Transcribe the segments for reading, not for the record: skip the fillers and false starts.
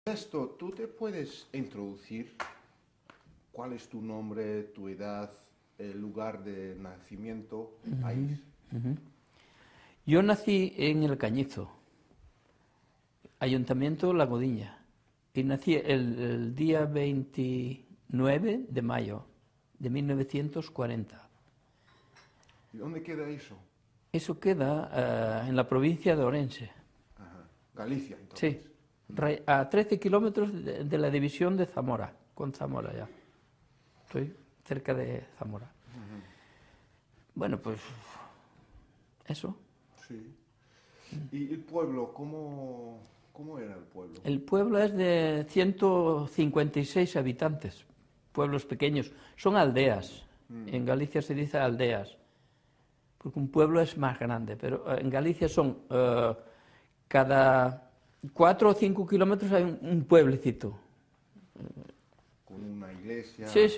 Esto, ¿tú te puedes introducir cuál es tu nombre, tu edad, el lugar de nacimiento, país? Yo nací en El Cañizo, Ayuntamiento La Godiña, y nací el día 29 de mayo de 1940. ¿Y dónde queda eso? Eso queda en la provincia de Orense. Ajá. Galicia, entonces. Sí, a 13 kilómetros de la división de Zamora, con Zamora ya. Estoy cerca de Zamora. Bueno, pues eso. Sí. ¿Y el pueblo, cómo era el pueblo? El pueblo es de 156 habitantes, pueblos pequeños. Son aldeas. En Galicia se dice aldeas, porque un pueblo es más grande, pero en Galicia son cada 4 o 5 kilómetros hay un pueblecito. Con una iglesia. Sí.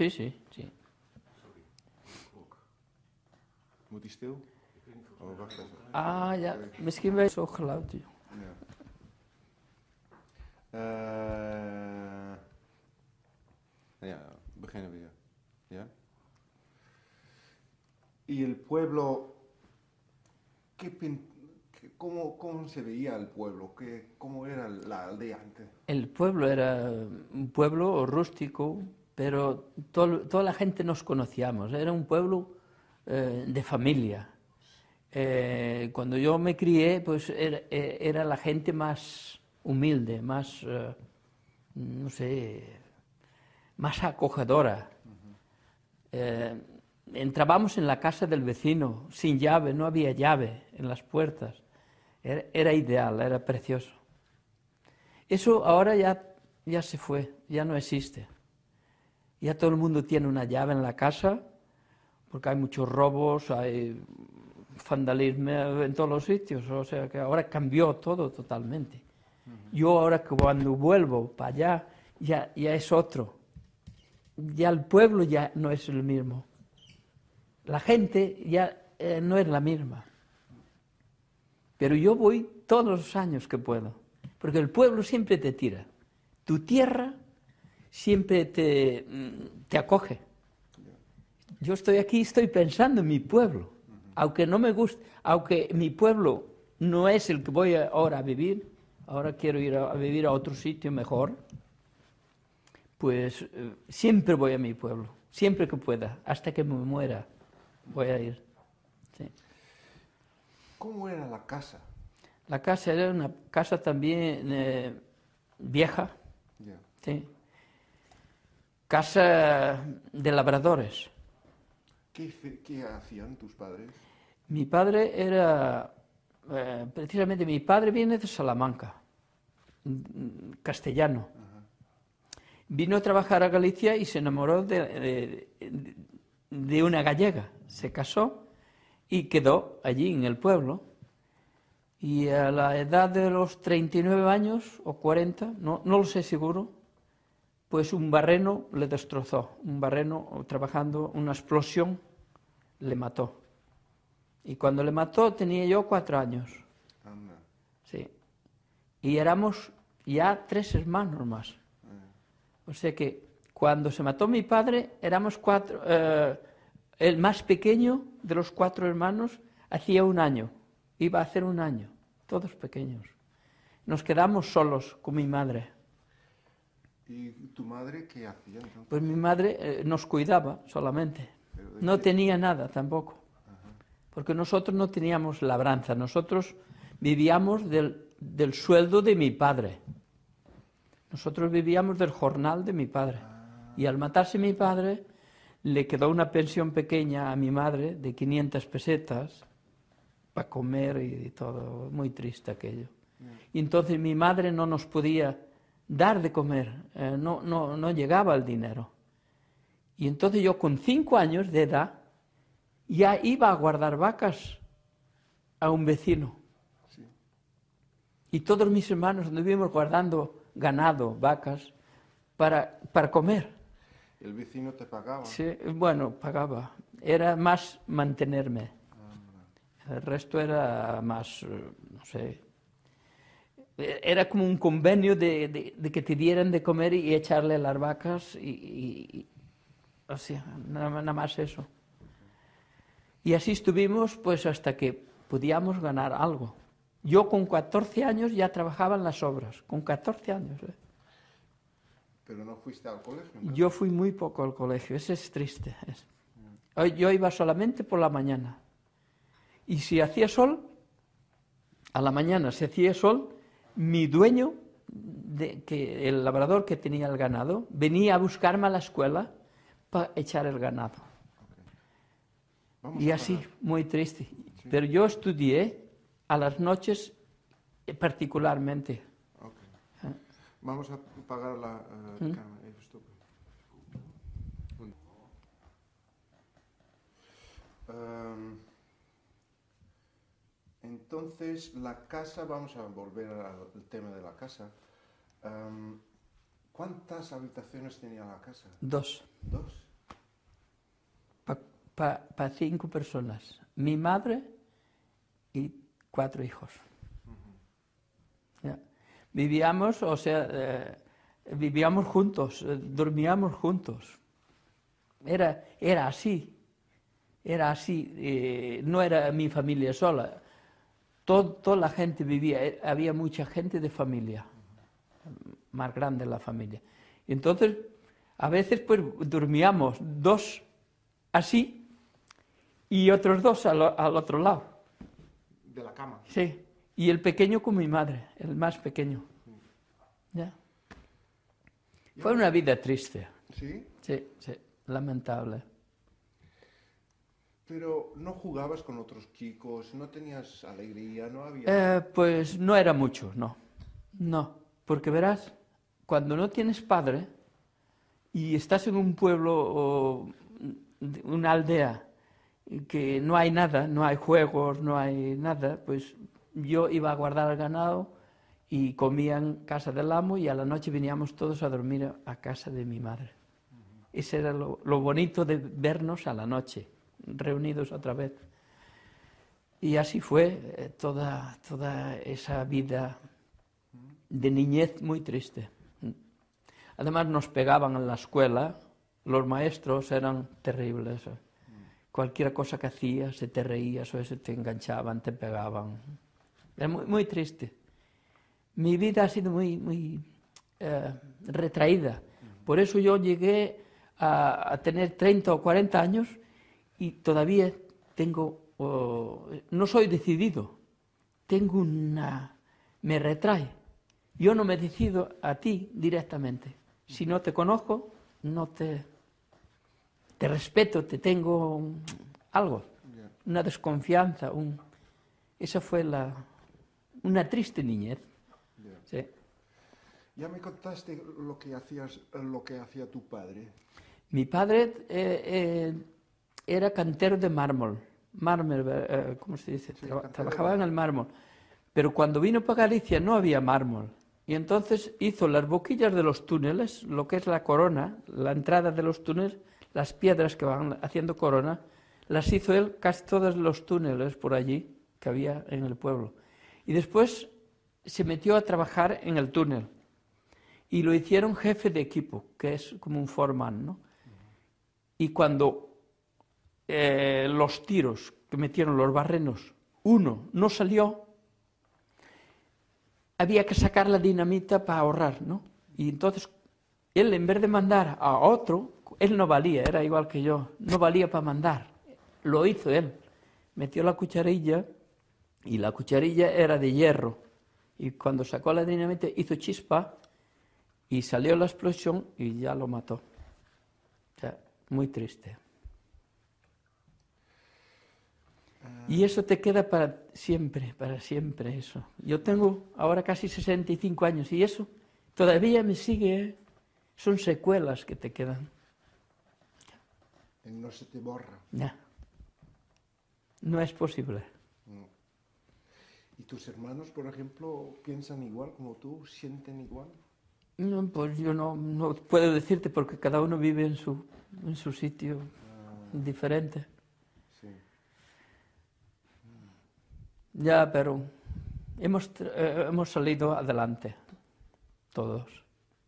Moet die stil? Oh, wacht even. Ja, misschien wel zo geluid. Ja, beginnen weer. Ja? Y el pueblo, ¿cómo se veía el pueblo? ¿Cómo era la aldea antes? El pueblo era un pueblo rústico, pero toda la gente nos conocíamos. Era un pueblo de familia. Cuando yo me crié, pues era la gente más humilde, más, no sé, más acogedora. Entrábamos en la casa del vecino sin llave, no había llave en las puertas. Era ideal, era precioso. Eso ahora ya se fue, ya no existe. Ya todo el mundo tiene una llave en la casa, porque hay muchos robos, hay vandalismo en todos los sitios, o sea que ahora cambió todo totalmente. Yo ahora cuando vuelvo para allá, ya es otro. Ya el pueblo ya no es el mismo. La gente ya no es la misma. Pero yo voy todos los años que puedo, porque el pueblo siempre te tira. Tu tierra siempre te acoge. Yo estoy aquí, estoy pensando en mi pueblo. Aunque no me guste, aunque mi pueblo no es el que voy ahora a vivir, ahora quiero ir a vivir a otro sitio mejor, pues siempre voy a mi pueblo, siempre que pueda, hasta que me muera voy a ir. Sí. ¿Cómo era la casa? La casa era una casa también vieja, sí. Casa de labradores. ¿Qué hacían tus padres? Mi padre era, precisamente mi padre viene de Salamanca, castellano. Vino a trabajar a Galicia y se enamoró de una gallega. Se casó y quedó allí en el pueblo. Y a la edad de los 39 años o 40, no lo sé seguro, pues un barreno le destrozó. Un barreno trabajando, una explosión le mató. Y cuando le mató tenía yo 4 años. Anda. Sí. Y éramos ya 3 hermanos más. O sea que cuando se mató mi padre éramos 4. El más pequeño de los 4 hermanos hacía 1 año. Iba a hacer 1 año. Todos pequeños. Nos quedamos solos con mi madre. ¿Y tu madre qué hacía entonces? Pues mi madre nos cuidaba solamente. No tenía nada tampoco. Porque nosotros no teníamos labranza. Nosotros vivíamos del sueldo de mi padre. Nosotros vivíamos del jornal de mi padre. Y al matarse mi padre, le quedó una pensión pequeña a mi madre de 500 pesetas para comer y todo. Muy triste aquello. Y entonces mi madre no nos podía dar de comer. No llegaba el dinero. Y entonces yo con 5 años de edad ya iba a guardar vacas a un vecino. Sí. Y todos mis hermanos anduvimos guardando ganado, vacas, para comer. ¿El vecino te pagaba? Sí, bueno, pagaba. Era más mantenerme. El resto era más, no sé. Era como un convenio de que te dieran de comer y echarle a las vacas o sea, nada más eso. Y así estuvimos pues hasta que podíamos ganar algo. Yo con 14 años ya trabajaba en las obras, con 14 años. ¿Pero no fuiste al colegio? Entonces? Yo fui muy poco al colegio, eso es triste. Yo iba solamente por la mañana. Y si hacía sol, a la mañana si hacía sol, mi dueño, el labrador que tenía el ganado, venía a buscarme a la escuela para echar el ganado. Okay. Y así, muy triste. Sí. Pero yo estudié a las noches particularmente. Okay. Vamos a apagar la cámara. Entonces, la casa, vamos a volver al tema de la casa. ¿Cuántas habitaciones tenía la casa? 2. ¿2? Para 5 personas. Mi madre y 4 hijos. Ya. Vivíamos, o sea, vivíamos juntos, dormíamos juntos. Era así. Era así. No era mi familia sola. Toda la gente vivía, había mucha gente de familia, más grande la familia. Y entonces, a veces pues dormíamos 2 así y otros 2 al otro lado. ¿De la cama? Sí, y el pequeño con mi madre, el más pequeño. ¿Ya? Fue una vida triste. ¿Sí? Sí, lamentable. Pero no jugabas con otros chicos, no tenías alegría, no había... Pues no era mucho, no. No, porque verás, cuando no tienes padre y estás en un pueblo o una aldea que no hay nada, no hay juegos, no hay nada, pues yo iba a guardar el ganado y comía en casa del amo y a la noche veníamos todos a dormir a casa de mi madre. Ese era lo bonito de vernos a la noche, reunidos otra vez. Y así fue toda esa vida de niñez muy triste. Además nos pegaban en la escuela, los maestros eran terribles. Cualquier cosa que hacías, se te reías o se te enganchaban, te pegaban. Era muy, muy triste. Mi vida ha sido muy retraída. Por eso yo llegué a tener 30 o 40 años y todavía tengo, no soy decidido, tengo me retrae. Yo no me decido a ti directamente. Si no te conozco, no te respeto, te tengo algo, una desconfianza. Esa fue una triste niñez. Sí. Ya me contaste lo que hacía tu padre. Mi padre era cantero de mármol, ¿cómo se dice? Sí, Trabajaba en el mármol. Pero cuando vino para Galicia no había mármol. Y entonces hizo las boquillas de los túneles, lo que es la corona, la entrada de los túneles, las piedras que van haciendo corona, las hizo él casi todos los túneles por allí que había en el pueblo. Y después se metió a trabajar en el túnel. Y lo hicieron jefe de equipo, que es como un foreman, ¿no? Y cuando los tiros que metieron los barrenos, uno no salió, había que sacar la dinamita para ahorrar, ¿no? Y entonces él, en vez de mandar a otro, él no valía, era igual que yo, no valía para mandar. Lo hizo él. Metió la cucharilla y la cucharilla era de hierro. Y cuando sacó la dinamita hizo chispa y salió la explosión y ya lo mató. O sea, muy triste. Y eso te queda para siempre eso. Yo tengo ahora casi 65 años y eso todavía me sigue, son secuelas que te quedan. No se te borra. Ya. No es posible. No. ¿Y tus hermanos, por ejemplo, piensan igual como tú, sienten igual? No, pues yo no puedo decirte porque cada uno vive en su sitio diferente. Sí. Ya, pero hemos salido adelante, todos.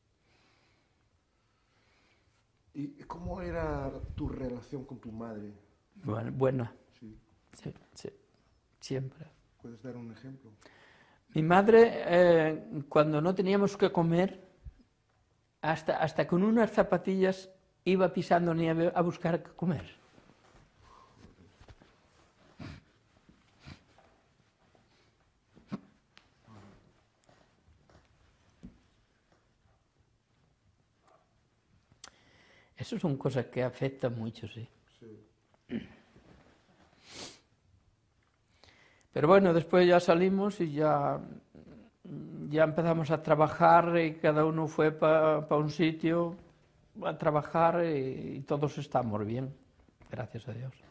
¿Y cómo era tu relación con tu madre? Bueno, buena, Sí. sí, siempre. ¿Puedes dar un ejemplo? Mi madre, cuando no teníamos que comer, hasta con unas zapatillas iba pisando nieve a buscar qué comer. Eso son cosas que afectan mucho, sí. Sí. Pero bueno, después ya salimos y ya empezamos a trabajar y cada uno fue para un sitio a trabajar y todos estamos bien, gracias a Dios.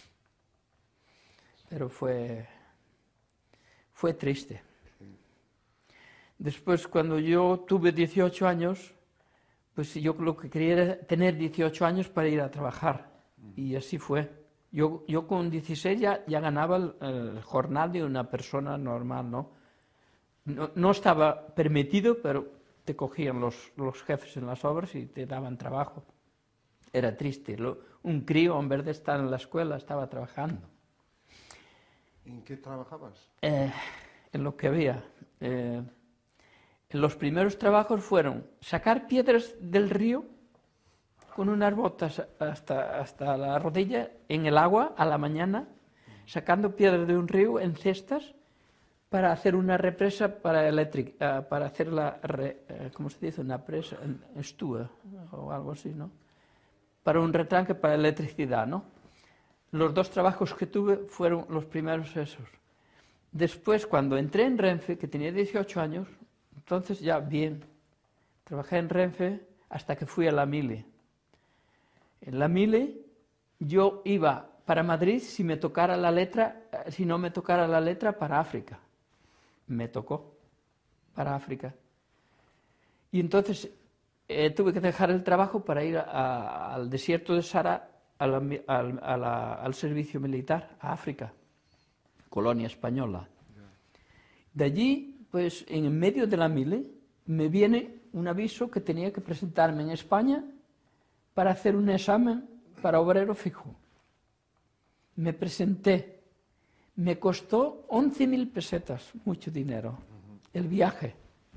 Pero fue triste. Después, cuando yo tuve 18 años, pues yo lo que quería era tener 18 años para ir a trabajar. Y así fue. Yo con 16 ya ganaba el jornal de una persona normal, ¿no? No estaba permitido, pero te cogían los jefes en las obras y te daban trabajo. Era triste. Un crío, en vez de estar en la escuela, estaba trabajando. ¿En qué trabajabas? En lo que había. Los primeros trabajos fueron sacar piedras del río con unas botas hasta la rodilla en el agua a la mañana, sacando piedras de un río en cestas para hacer una represa para hacer ¿cómo se dice? Una presa, estúa o algo así, ¿no? Para un retranque para electricidad, ¿no? Los dos trabajos que tuve fueron los primeros esos. Después, cuando entré en Renfe, que tenía 18 años, entonces ya bien, trabajé en Renfe hasta que fui a la Mili. En la Mili yo iba para Madrid si no me tocara la letra para África. Me tocó para África. Y entonces tuve que dejar el trabajo para ir al desierto de Sahara, al servicio militar, a África, colonia española. De allí, pues en medio de la Mili, me viene un aviso que tenía que presentarme en España para hacer un examen para obrero fijo. Me presenté, me costó 11.000 pesetas, mucho dinero, el viaje.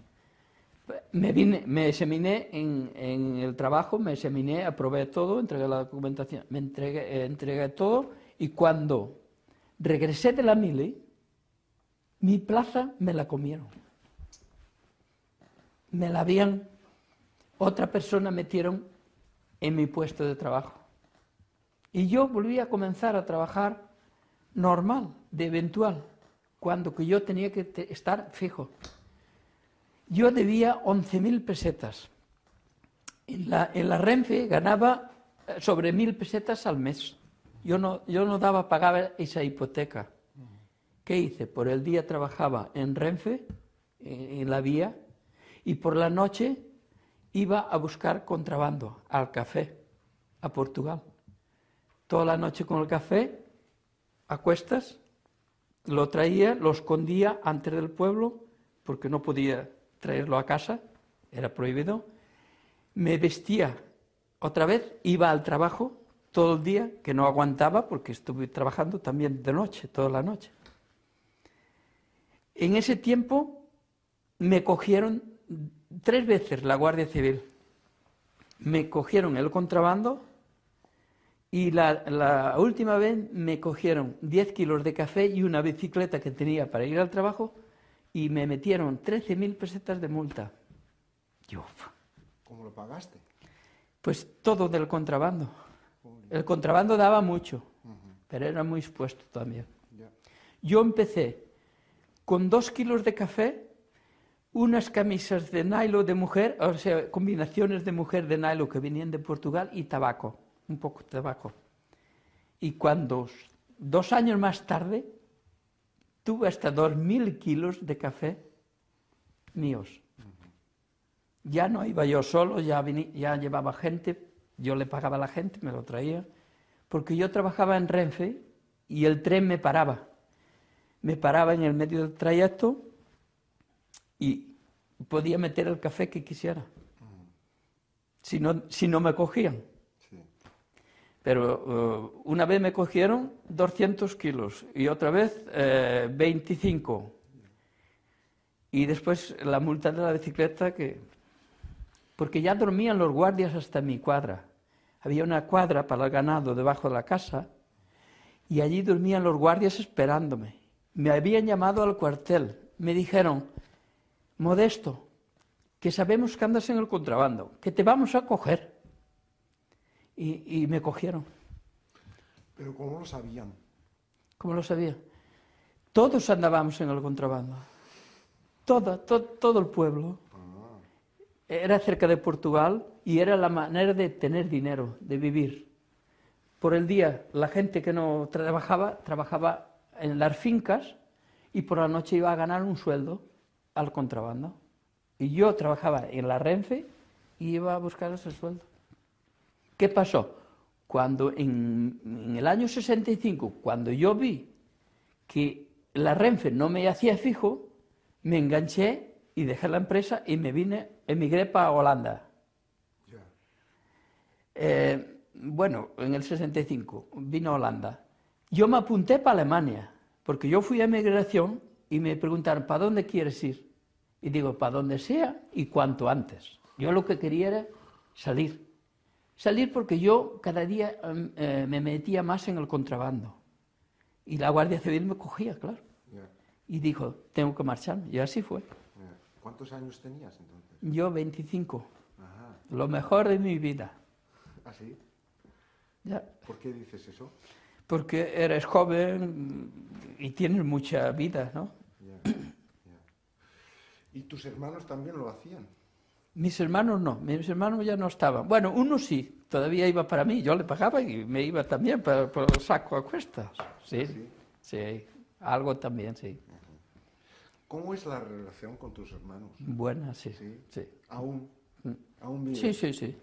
Me examiné en el trabajo, aprobé todo, entregué la documentación, entregué todo, y cuando regresé de la Mili, mi plaza me la comieron. Otra persona metieron en mi puesto de trabajo. Y yo volví a comenzar a trabajar normal, de eventual, cuando que yo tenía que estar fijo. Yo debía 11.000 pesetas. En la Renfe ganaba sobre 1.000 pesetas al mes. Yo no daba pagar esa hipoteca. ¿Qué hice? Por el día trabajaba en Renfe, en la vía, y por la noche iba a buscar contrabando al café, a Portugal. Toda la noche con el café, a cuestas, lo traía, lo escondía antes del pueblo, porque no podía traerlo a casa, era prohibido. Me vestía otra vez, iba al trabajo todo el día, que no aguantaba, porque estuve trabajando también de noche, toda la noche. En ese tiempo me cogieron 3 veces la Guardia Civil. Me cogieron el contrabando y la última vez me cogieron 10 kilos de café y una bicicleta que tenía para ir al trabajo y me metieron 13.000 pesetas de multa. ¿Cómo lo pagaste? Pues todo del contrabando. El contrabando daba mucho, pero era muy expuesto también. Yo empecé con 2 kilos de café, unas camisas de nylon de mujer, o sea, combinaciones de mujer de nylon que venían de Portugal, y tabaco, un poco de tabaco. Y cuando 2 años más tarde, tuve hasta 2.000 kilos de café míos. Ya no iba yo solo, ya llevaba gente, yo le pagaba a la gente, me lo traía, porque yo trabajaba en Renfe y el tren me paraba. Me paraba en el medio del trayecto y podía meter el café que quisiera, si no me cogían. Sí. Pero una vez me cogieron 200 kilos y otra vez 25. Y después la multa de la bicicleta, porque ya dormían los guardias hasta mi cuadra. Había una cuadra para el ganado debajo de la casa y allí dormían los guardias esperándome. Me habían llamado al cuartel. Me dijeron: Modesto, que sabemos que andas en el contrabando, que te vamos a coger. Y me cogieron. ¿Pero cómo lo sabían? ¿Cómo lo sabía? Todos andábamos en el contrabando. Todo el pueblo. Era cerca de Portugal y era la manera de tener dinero, de vivir. Por el día, la gente que no trabajaba en las fincas y por la noche iba a ganar un sueldo al contrabando. Y yo trabajaba en la Renfe y iba a buscar ese sueldo. ¿Qué pasó? Cuando en el año 65, cuando yo vi que la Renfe no me hacía fijo, me enganché y dejé la empresa y emigré para Holanda. Bueno, en el 65 vino a Holanda. Yo me apunté para Alemania, porque yo fui a emigración y me preguntaron: ¿para dónde quieres ir? Y digo: para donde sea y cuanto antes. Yo lo que quería era salir. Salir porque yo cada día me metía más en el contrabando. Y la Guardia Civil me cogía, claro. Y dijo: tengo que marcharme. Y así fue. ¿Cuántos años tenías entonces? Yo 25. Ajá. Lo mejor de mi vida. ¿Ah, sí? Ya. ¿Por qué dices eso? Porque eres joven y tienes mucha vida, ¿no? Ya. ¿Y tus hermanos también lo hacían? Mis hermanos no, mis hermanos ya no estaban. Bueno, uno sí, todavía iba para mí, yo le pagaba y me iba también por el saco a cuestas. Sí, ¿Sí? sí, algo también, sí. ¿Cómo es la relación con tus hermanos? Buena, sí. ¿Sí? Sí, ¿Aún viven? sí, sí. Sí.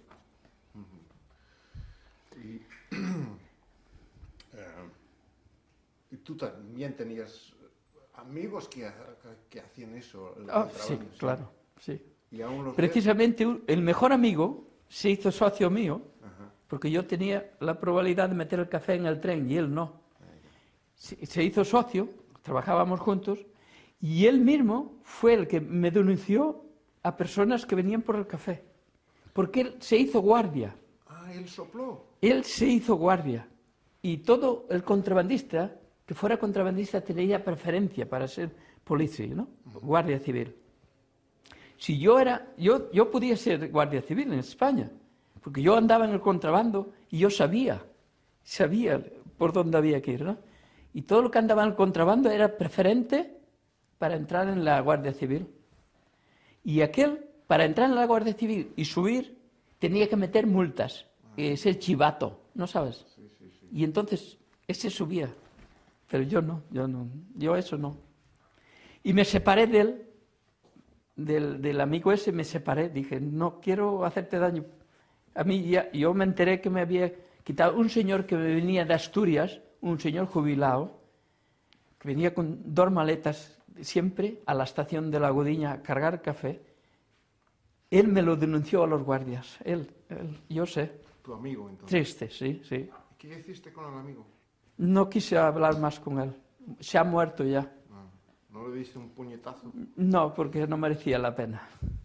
Y tú también tenías amigos que hacían eso. El Sí, contrabando, claro, sí. ¿Y aún los ves? Precisamente el mejor amigo se hizo socio mío, Ajá. porque yo tenía la probabilidad de meter el café en el tren y él no. Se hizo socio, trabajábamos juntos, y él mismo fue el que me denunció a personas que venían por el café, porque él se hizo guardia. Ah, él sopló. Él se hizo guardia, y todo el contrabandista, que fuera contrabandista, tenía preferencia para ser policía, ¿no? Guardia civil. Si yo podía ser guardia civil en España, porque yo andaba en el contrabando y yo sabía por dónde había que ir, ¿no? Y todo lo que andaba en el contrabando era preferente para entrar en la Guardia Civil. Y aquel, para entrar en la Guardia Civil y subir, tenía que meter multas, ser chivato, ¿no sabes? Sí. Y entonces ese subía, pero yo yo eso no. Y me separé de él, del amigo ese, me separé, dije: no quiero hacerte daño. A mí yo me enteré que me había quitado un señor que venía de Asturias, un señor jubilado, que venía con 2 maletas siempre a la estación de La Gudiña a cargar café. Él me lo denunció a los guardias, él, yo sé. ¿Tu amigo entonces? Triste, sí. ¿Y qué hiciste con el amigo? No quise hablar más con él, se ha muerto ya. ¿No le diste un puñetazo? No, porque no merecía la pena.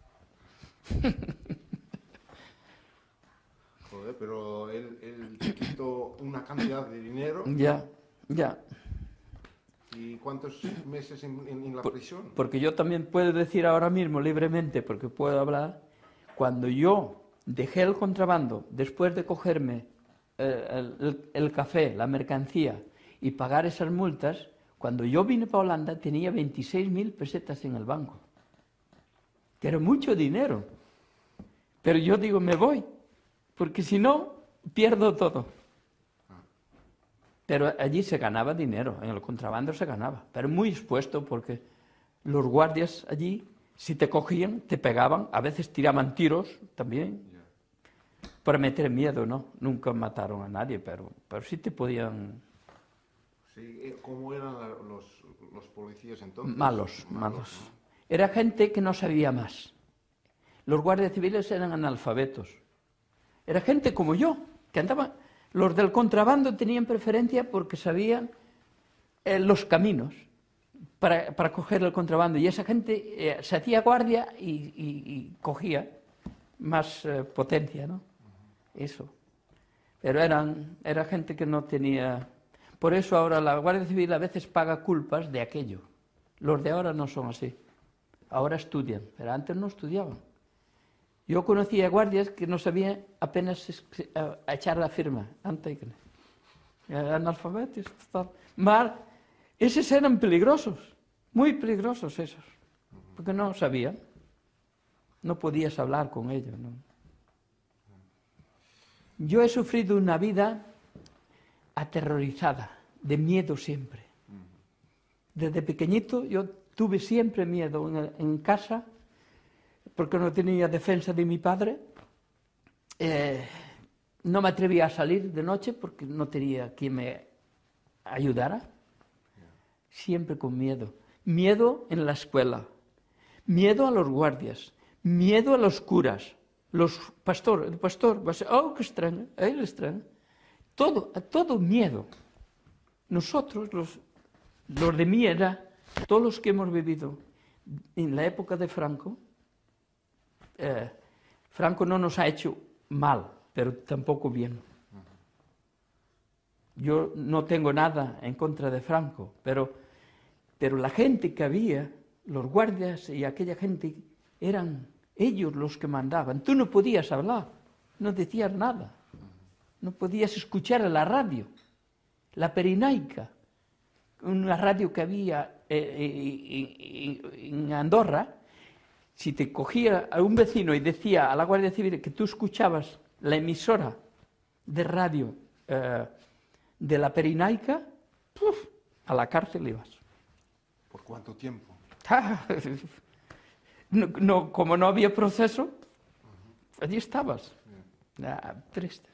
Joder, pero él te quitó una cantidad de dinero. Ya. ¿Y cuántos meses en la prisión? Porque yo también puedo decir ahora mismo libremente, porque puedo hablar, cuando yo dejé el contrabando, después de cogerme el café, la mercancía, y pagar esas multas, cuando yo vine para Holanda tenía 26.000 pesetas en el banco, que era mucho dinero. Pero yo digo: me voy, porque si no, pierdo todo. Pero allí se ganaba dinero, en el contrabando se ganaba, pero muy expuesto, porque los guardias allí, si te cogían, te pegaban, a veces tiraban tiros también, para meter miedo, ¿no? Nunca mataron a nadie, pero sí te podían... Sí, ¿cómo eran los policías entonces? Malos. ¿no? era gente que no sabía más. Los guardias civiles eran analfabetos. Era gente como yo, que andaban. Los del contrabando tenían preferencia porque sabían los caminos para coger el contrabando. Y esa gente se hacía guardia y cogía más potencia, ¿no? Eso. Pero era gente que no tenía... Por eso ahora la Guardia Civil a veces paga culpas de aquello. Los de ahora no son así. Ahora estudian, pero antes no estudiaban. Yo conocía guardias que no sabían apenas echar la firma. Analfabetos. Esos eran peligrosos, muy peligrosos esos, porque no sabían. No podías hablar con ellos, ¿no? Yo he sufrido una vida aterrorizada, de miedo siempre. Desde pequeñito yo tuve siempre miedo en casa, porque no tenía defensa de mi padre. No me atrevía a salir de noche porque no tenía quien me ayudara. Siempre con miedo. Miedo en la escuela, miedo a los guardias, miedo a los curas, el pastor, oh, qué extraño, él extraño. Todo miedo. Nosotros, los de mi edad, todos los que hemos vivido en la época de Franco, Franco no nos ha hecho mal, pero tampoco bien. Yo no tengo nada en contra de Franco, pero la gente que había, los guardias y aquella gente, eran ellos los que mandaban. Tú no podías hablar, no decías nada, no podías escuchar a la radio, la Perinaica, una radio que había en Andorra. Si te cogía a un vecino y decía a la Guardia Civil que tú escuchabas la emisora de radio de la Perinaica, a la cárcel ibas. ¿Por cuánto tiempo? No, como no había proceso, allí estabas. Triste.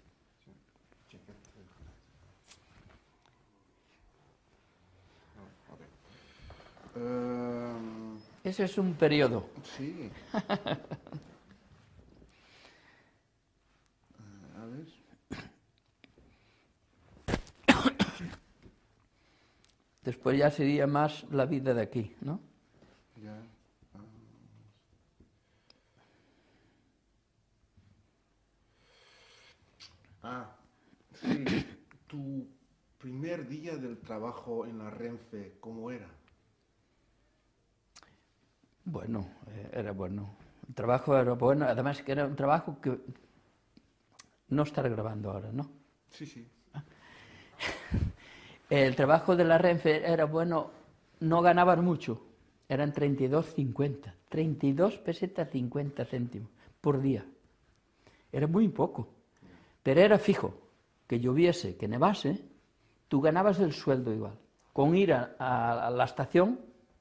Ese es un periodo. Sí. A ver. Después ya sería más la vida de aquí, ¿no? Ya. Sí. Tu primer día del trabajo en la Renfe, ¿cómo era? Bueno, era bueno. El trabajo era bueno, además que era un trabajo que... No estar grabando ahora, ¿no? Sí, sí. El trabajo de la Renfe era bueno, no ganaban mucho, eran 32,50, 32 pesetas 50 céntimos por día. Era muy poco, pero era fijo, que lloviese, que nevase, tú ganabas el sueldo igual. Con ir a la estación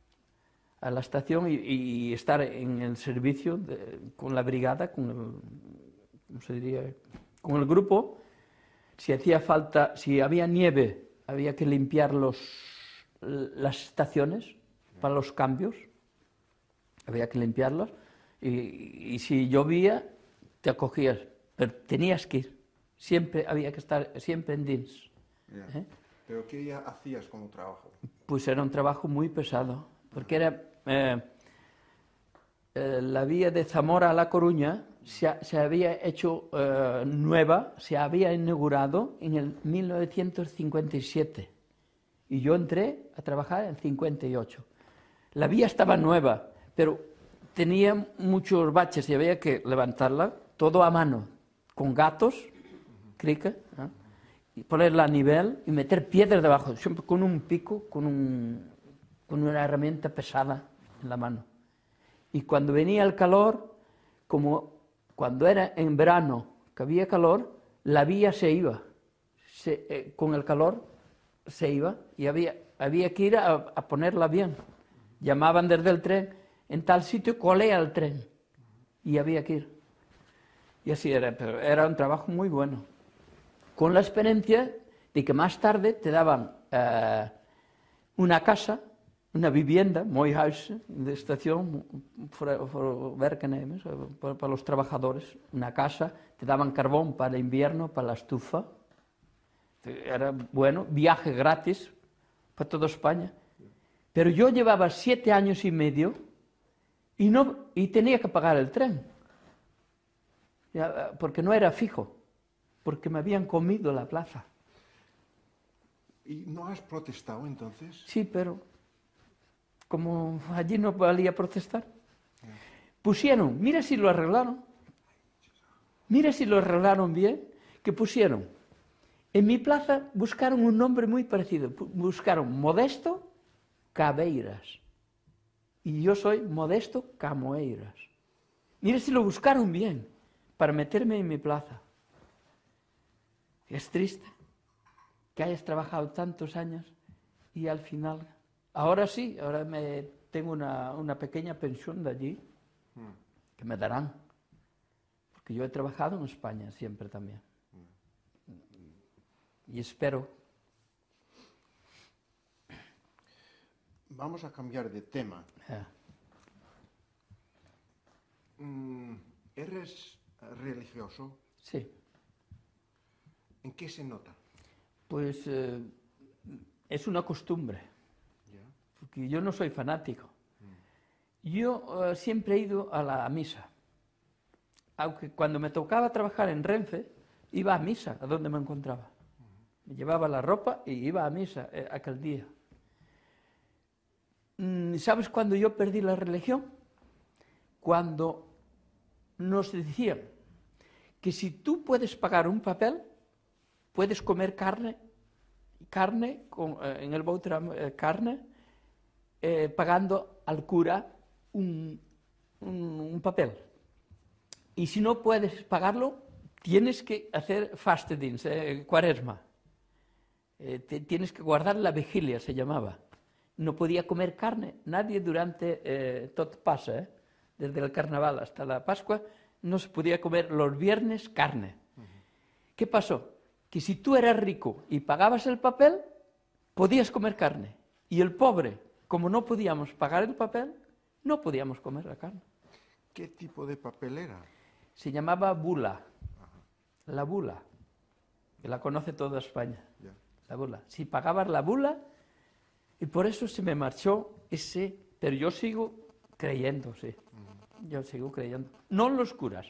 y estar en el servicio con la brigada, ¿cómo se diría? Con el grupo, si hacía falta, si había nieve, había que limpiar las estaciones para los cambios, había que limpiarlas, y si llovía, te acogías, pero tenías que ir, siempre había que estar, siempre en dins. Yeah. ¿Pero qué ya hacías como trabajo? Pues era un trabajo muy pesado, porque era la vía de Zamora a La Coruña, se había hecho nueva, se había inaugurado en el 1957 y yo entré a trabajar en 58. La vía estaba nueva, pero tenía muchos baches y había que levantarla todo a mano, con gatos, crica, ¿no? Y ponerla a nivel y meter piedras debajo, siempre con un pico, con una herramienta pesada en la mano. Y cuando venía el calor, como cuando era en verano, que había calor, la vía se iba, con el calor se iba y había que ir a ponerla bien. Llamaban desde el tren, en tal sitio colea el tren, y había que ir. Y así era, pero era un trabajo muy bueno. Con la experiencia de que más tarde te daban una casa una vivienda, Mooihuis, de estación, para los trabajadores, una casa, te daban carbón para el invierno, para la estufa, era bueno, viaje gratis para toda España. Pero yo llevaba 7 años y medio y tenía que pagar el tren, porque no era fijo, porque me habían comido la plaza. ¿Y no has protestado entonces? Sí, pero como allí no valía protestar, pusieron, mira si lo arreglaron bien, que pusieron, en mi plaza buscaron un nombre muy parecido, buscaron Modesto Cabeiras, y yo soy Modesto Camoeiras. Mira si lo buscaron bien, para meterme en mi plaza. Es triste que hayas trabajado tantos años y al final... Ahora sí, ahora tengo una pequeña pensión de allí que me darán, porque yo he trabajado en España siempre también. Y espero. Vamos a cambiar de tema. ¿Eres religioso? Sí. ¿En qué se nota? Pues es una costumbre. Porque yo no soy fanático. Yo siempre he ido a la misa. Aunque cuando me tocaba trabajar en Renfe, iba a misa, a donde me encontraba. Me llevaba la ropa y iba a misa aquel día. ¿Sabes cuándo yo perdí la religión? Cuando nos decían que si tú puedes pagar un papel, puedes comer carne en el Boutram, carne, pagando al cura un papel. Y si no puedes pagarlo, tienes que hacer fastedings, cuaresma. Tienes que guardar la vigilia, se llamaba. No podía comer carne nadie durante tot pasa, desde el carnaval hasta la Pascua, no se podía comer los viernes carne. ¿Qué pasó? Que si tú eras rico y pagabas el papel, podías comer carne. Y el pobre, como no podíamos pagar el papel, no podíamos comer la carne. ¿Qué tipo de papel era? Se llamaba bula. La bula, que la conoce toda España. Ya. La bula. Si pagabas la bula, y por eso se me marchó ese... Pero yo sigo creyendo, sí. Yo sigo creyendo. No en los curas.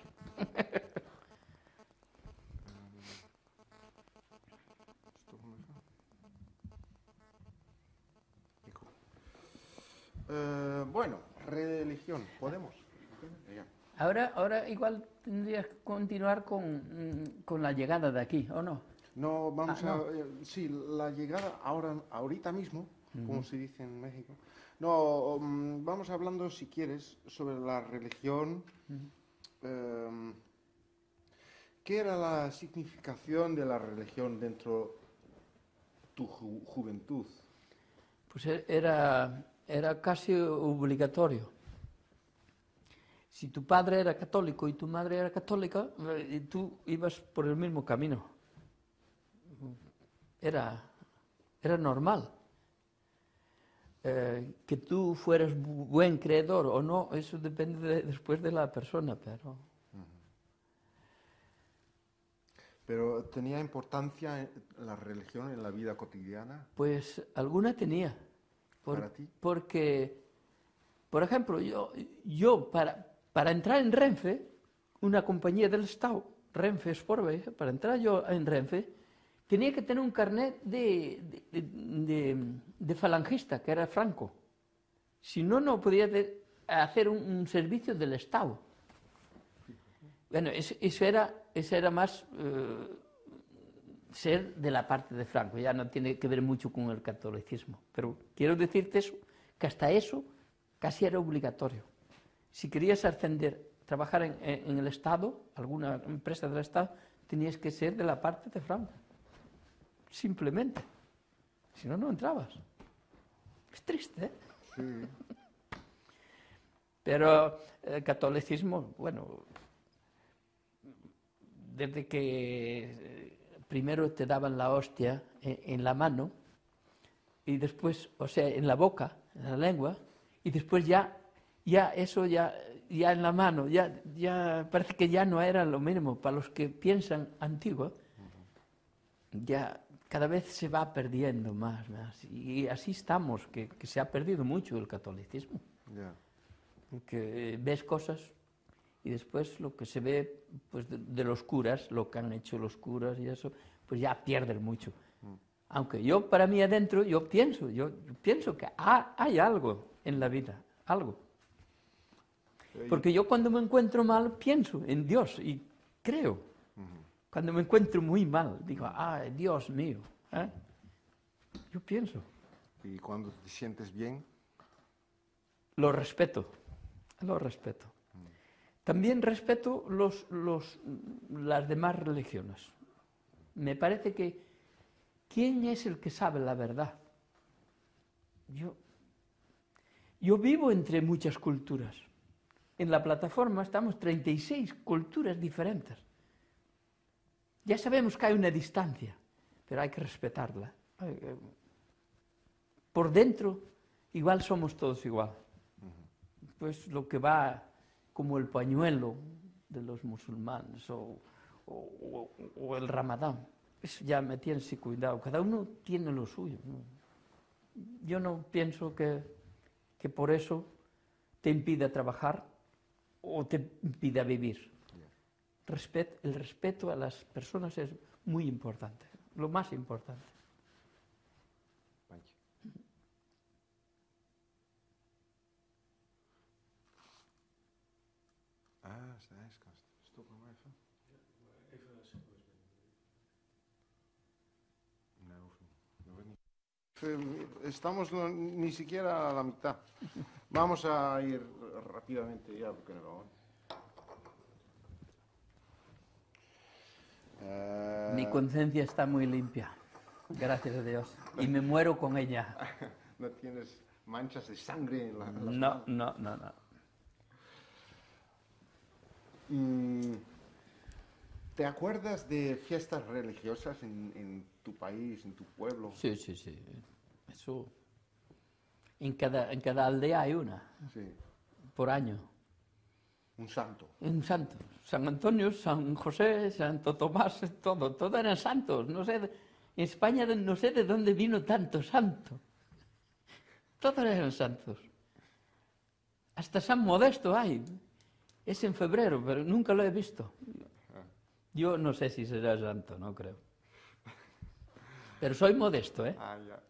Bueno, religión, ¿podemos? Ahora igual tendrías que continuar con la llegada de aquí, ¿o no? No, vamos no. sí, la llegada ahorita mismo, como se dice en México. No, vamos hablando, si quieres, sobre la religión. ¿Qué era la significación de la religión dentro de tu juventud? Pues era casi obligatorio. Si tu padre era católico y tu madre era católica, tú ibas por el mismo camino. Era normal. Que tú fueras buen creedor o no, eso depende después de la persona, pero... ¿Pero tenía importancia la religión en la vida cotidiana? Pues alguna tenía. ¿Para ti? Porque, por ejemplo, yo para entrar en Renfe, una compañía del Estado, Renfe Sportway, para entrar yo en Renfe, tenía que tener un carnet de falangista, que era Franco. Si no, no podía hacer un servicio del Estado. Bueno, eso era más ser de la parte de Franco, ya no tiene que ver mucho con el catolicismo. Pero quiero decirte eso, que hasta eso casi era obligatorio. Si querías ascender, trabajar en el Estado, alguna empresa del Estado, tenías que ser de la parte de Franco. Simplemente. Si no, no entrabas. Es triste, ¿eh? Sí. Pero el catolicismo, bueno, desde que primero te daban la hostia en la mano y después, o sea, en la boca, en la lengua, y después ya en la mano, ya parece que ya no era lo mismo. Para los que piensan antiguo, ya cada vez se va perdiendo más. Y así estamos, que se ha perdido mucho el catolicismo. Ya. Que ves cosas y después lo que se ve pues, de los curas, lo que han hecho los curas y eso, pues ya pierden mucho. Aunque yo, para mí adentro, yo pienso que hay algo en la vida, algo. Porque yo cuando me encuentro mal, pienso en Dios y creo. Cuando me encuentro muy mal, digo, Dios mío. Yo pienso. ¿Y cuando te sientes bien? Lo respeto. También respeto las demás religiones. Me parece que ¿quién es el que sabe la verdad? Yo vivo entre muchas culturas. En la plataforma estamos 36 culturas diferentes. Ya sabemos que hay una distancia, pero hay que respetarla. Por dentro, igual somos todos igual. Pues lo que va como el pañuelo de los musulmanes o el Ramadán. Eso ya me tiene así cuidado. Cada uno tiene lo suyo. Yo no pienso que por eso te impida trabajar o te impida vivir. El respeto a las personas es muy importante, lo más importante. Stop hem even. Even een simpele No, estamos ni siquiera a la mitad. Vamos a ir rápidamente ya, porque no. Mi conciencia está muy limpia, gracias a Dios, y me muero con ella. ¿No tienes manchas de sangre en las No. ¿Te acuerdas de fiestas religiosas en tu país, en tu pueblo? Sí. Eso. En cada aldea hay una, Sí. por año. Un santo. Un santo. San Antonio, San José, Santo Tomás, todo eran santos. No sé, en España no sé de dónde vino tanto santo. Todos eran santos. Hasta San Modesto hay. Es en febrero, pero nunca lo he visto. Yo no sé si será santo, no creo. Pero soy modesto, ¿eh? Ya.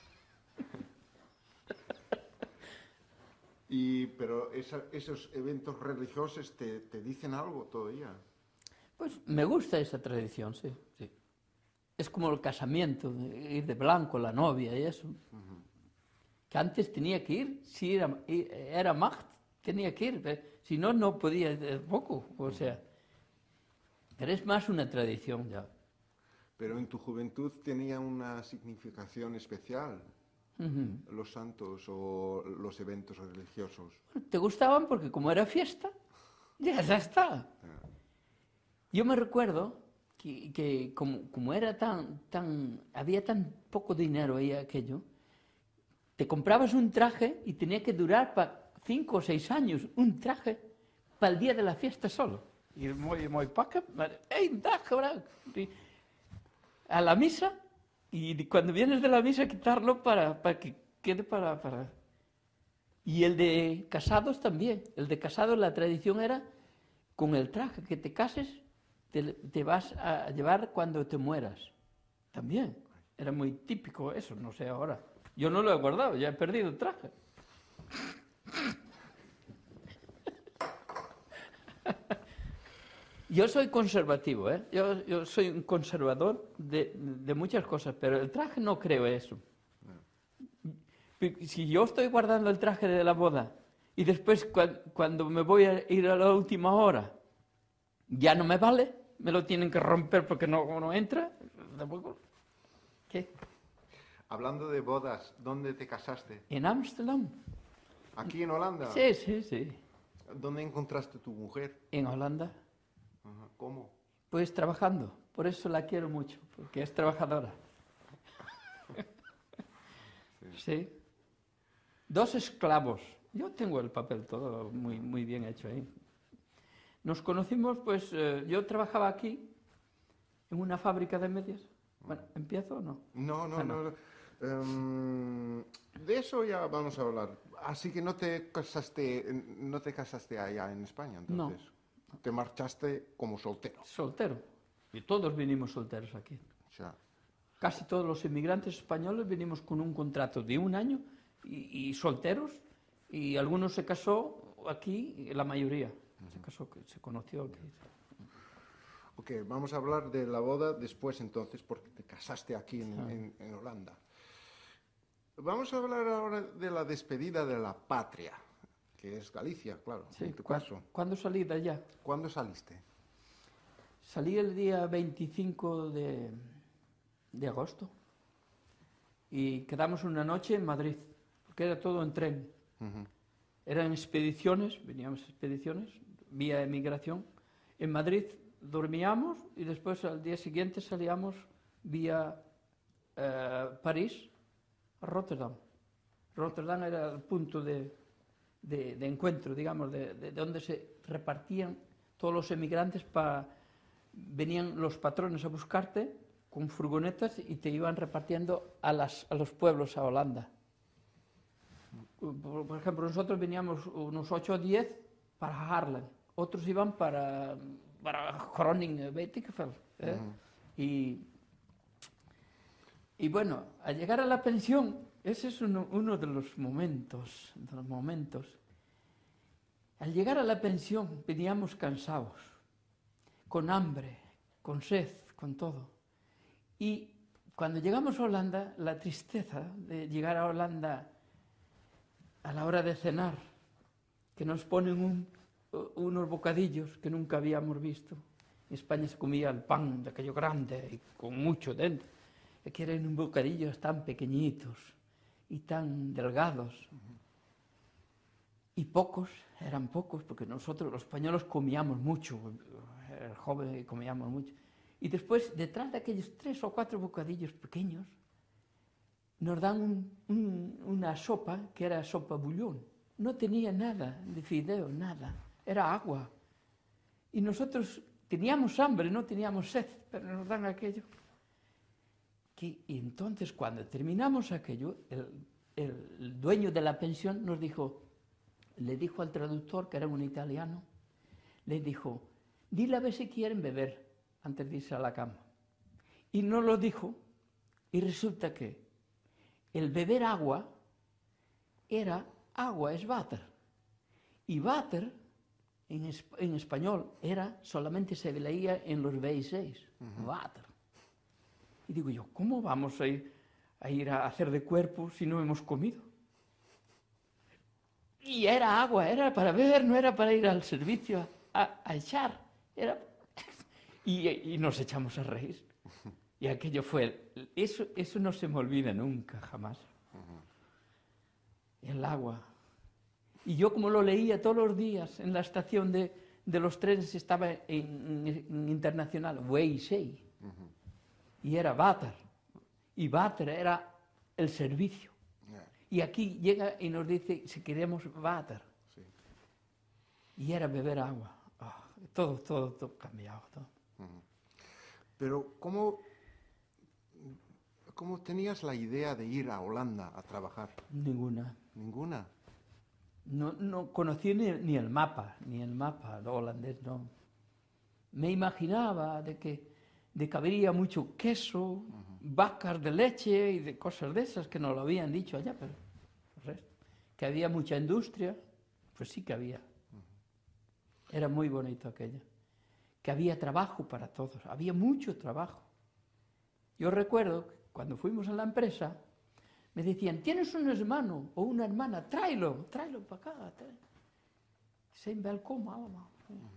Pero esos eventos religiosos te dicen algo todavía. Pues me gusta esa tradición, sí. Es como el casamiento, ir de blanco, la novia y eso. Que antes tenía que ir, si era macht, tenía que ir, si no, no podía, poco, o sea. Pero es más una tradición ya. Pero en tu juventud tenía una significación especial. Los santos o los eventos religiosos. ¿Te gustaban? Porque como era fiesta, ya está. Yo me recuerdo que como era había tan poco dinero ahí aquello, te comprabas un traje y tenía que durar para 5 o 6 años, un traje para el día de la fiesta solo. Y muy poca, un traje, ¿verdad? A la misa. Y cuando vienes de la misa, quitarlo para que quede para... Y el de casados también. El de casados, la tradición era, con el traje que te cases, te vas a llevar cuando te mueras. También. Era muy típico eso, no sé ahora. Yo no lo he guardado, ya he perdido el traje. Yo soy conservativo, ¿eh? Yo soy un conservador de muchas cosas, pero el traje no creo eso. Si yo estoy guardando el traje de la boda y después cuando me voy a ir a la última hora ya no me vale, me lo tienen que romper porque no entra, tampoco. ¿Qué? Hablando de bodas, ¿dónde te casaste? En Ámsterdam. ¿Aquí en Holanda? Sí. ¿Dónde encontraste tu mujer? En Holanda. ¿Cómo? Pues trabajando, por eso la quiero mucho, porque es trabajadora. Sí. 2 esclavos. Yo tengo el papel todo muy, muy bien hecho ahí. Nos conocimos, pues yo trabajaba aquí, en una fábrica de medias. Bueno, ¿empiezo o no? No, no, Ah, no. no. De eso ya vamos a hablar. Así que no te casaste allá en España, No. entonces. Te marchaste como soltero. Soltero. Y todos vinimos solteros aquí. Ya. Casi todos los inmigrantes españoles vinimos con un contrato de 1 año y solteros, y algunos se casó aquí, la mayoría se casó, se conoció aquí. Ok, vamos a hablar de la boda después entonces, porque te casaste aquí en Holanda. Vamos a hablar ahora de la despedida de la patria, que es Galicia, claro, Sí, en tu caso. ¿Cuándo salí de allá? ¿Cuándo saliste? Salí el día 25 de agosto y quedamos una noche en Madrid, porque era todo en tren. Eran expediciones, veníamos expediciones, vía emigración. En Madrid dormíamos y después al día siguiente salíamos vía París a Rotterdam. Rotterdam era el punto de encuentro, digamos, de donde se repartían todos los emigrantes. Venían los patrones a buscarte con furgonetas y te iban repartiendo a los pueblos, a Holanda. Por ejemplo, nosotros veníamos unos 8 o 10 para Haarlem, otros iban para Groningen, Weet-ik-veel, ¿eh? Y bueno, al llegar a la pensión, ese es uno de los momentos. Al llegar a la pensión veníamos cansados, con hambre, con sed, con todo. Y cuando llegamos a Holanda, la tristeza de llegar a Holanda a la hora de cenar, que nos ponen unos bocadillos que nunca habíamos visto. En España se comía el pan de aquello grande y con mucho dentro. Aquí eran bocadillos tan pequeñitos y tan delgados. Y eran pocos, porque nosotros los españoles comíamos mucho, el joven comíamos mucho. Y después, detrás de aquellos 3 o 4 bocadillos pequeños, nos dan una sopa, que era sopa bullón. No tenía nada de fideo, nada, era agua. Y nosotros teníamos hambre, no teníamos sed, pero nos dan aquello. Y entonces, cuando terminamos aquello, el dueño de la pensión le dijo al traductor, que era un italiano, le dijo, dile a ver si quieren beber antes de irse a la cama. Y no lo dijo, y resulta que el beber agua es váter. Y váter, en español, solamente se leía en los V6, váter. Y digo yo, ¿cómo vamos a ir a hacer de cuerpo si no hemos comido? Y era agua, era para beber, no era para ir al servicio a echar. Y nos echamos a reír. Y aquello fue, eso no se me olvida nunca, jamás. El agua. Y yo, como lo leía todos los días en la estación de los trenes, estaba en Internacional, Weisei, y era váter. Y váter era el servicio. Y aquí llega y nos dice si queremos váter. Sí. Y era beber agua. Todo cambiado. Todo. Pero, ¿cómo tenías la idea de ir a Holanda a trabajar? Ninguna. ¿Ninguna? No conocí ni el mapa holandés, no. Me imaginaba de que habría mucho queso, vacas de leche y de cosas de esas que nos lo habían dicho allá, pero el resto, que había mucha industria, pues sí que había. Era muy bonito aquello. Que había trabajo para todos, había mucho trabajo. Yo recuerdo que cuando fuimos a la empresa, me decían, ¿tienes un hermano o una hermana? Tráelo para acá. Sem welkom allemaal.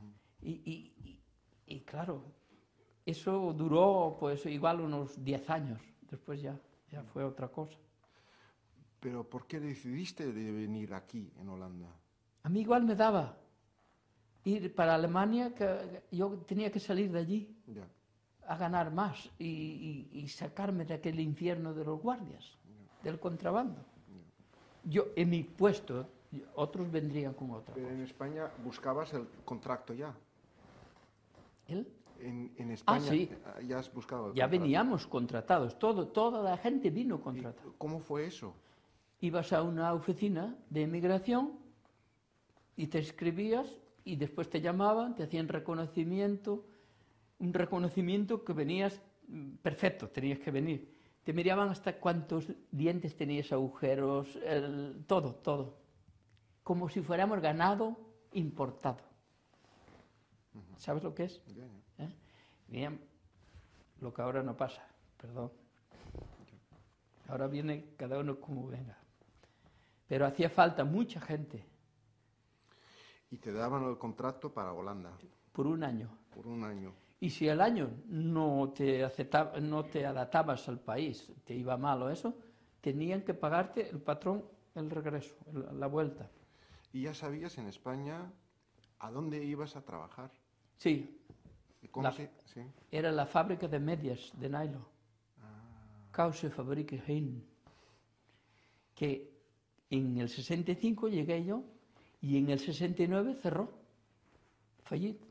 Y claro, eso duró pues igual unos 10 años, después ya fue otra cosa. Pero ¿por qué decidiste de venir aquí, en Holanda? A mí igual me daba ir para Alemania, que yo tenía que salir de allí Ya. a ganar más y sacarme de aquel infierno de los guardias, del contrabando. Yo, en mi puesto, otros vendrían con otra Pero cosa. en España buscabas el contrato ya. ¿Él? En España sí. ya has buscado el Ya contrato. veníamos contratados, toda la gente vino ¿Y contratada. cómo fue eso? Ibas a una oficina de inmigración y te escribías y después te llamaban, te hacían reconocimiento, un reconocimiento que venías perfecto, tenías que venir. Te miraban hasta cuántos dientes tenías, agujeros, todo. Como si fuéramos ganado importado. ¿Sabes lo que es? Ya, ya. Bien, lo que ahora no pasa, perdón. Ahora viene cada uno como venga. Pero hacía falta mucha gente Y te daban el contrato para Holanda por un año. por un año. Y si al año no te adaptabas al país, te iba mal o eso, tenían que pagarte el patrón el regreso, la vuelta. Y ya sabías en España a dónde ibas a trabajar. Sí, ¿Y cómo sí? era la fábrica de medias de nylon. Kause Fabrieke Hein. Que en el 65 llegué yo y en el 69 cerró. Fallido.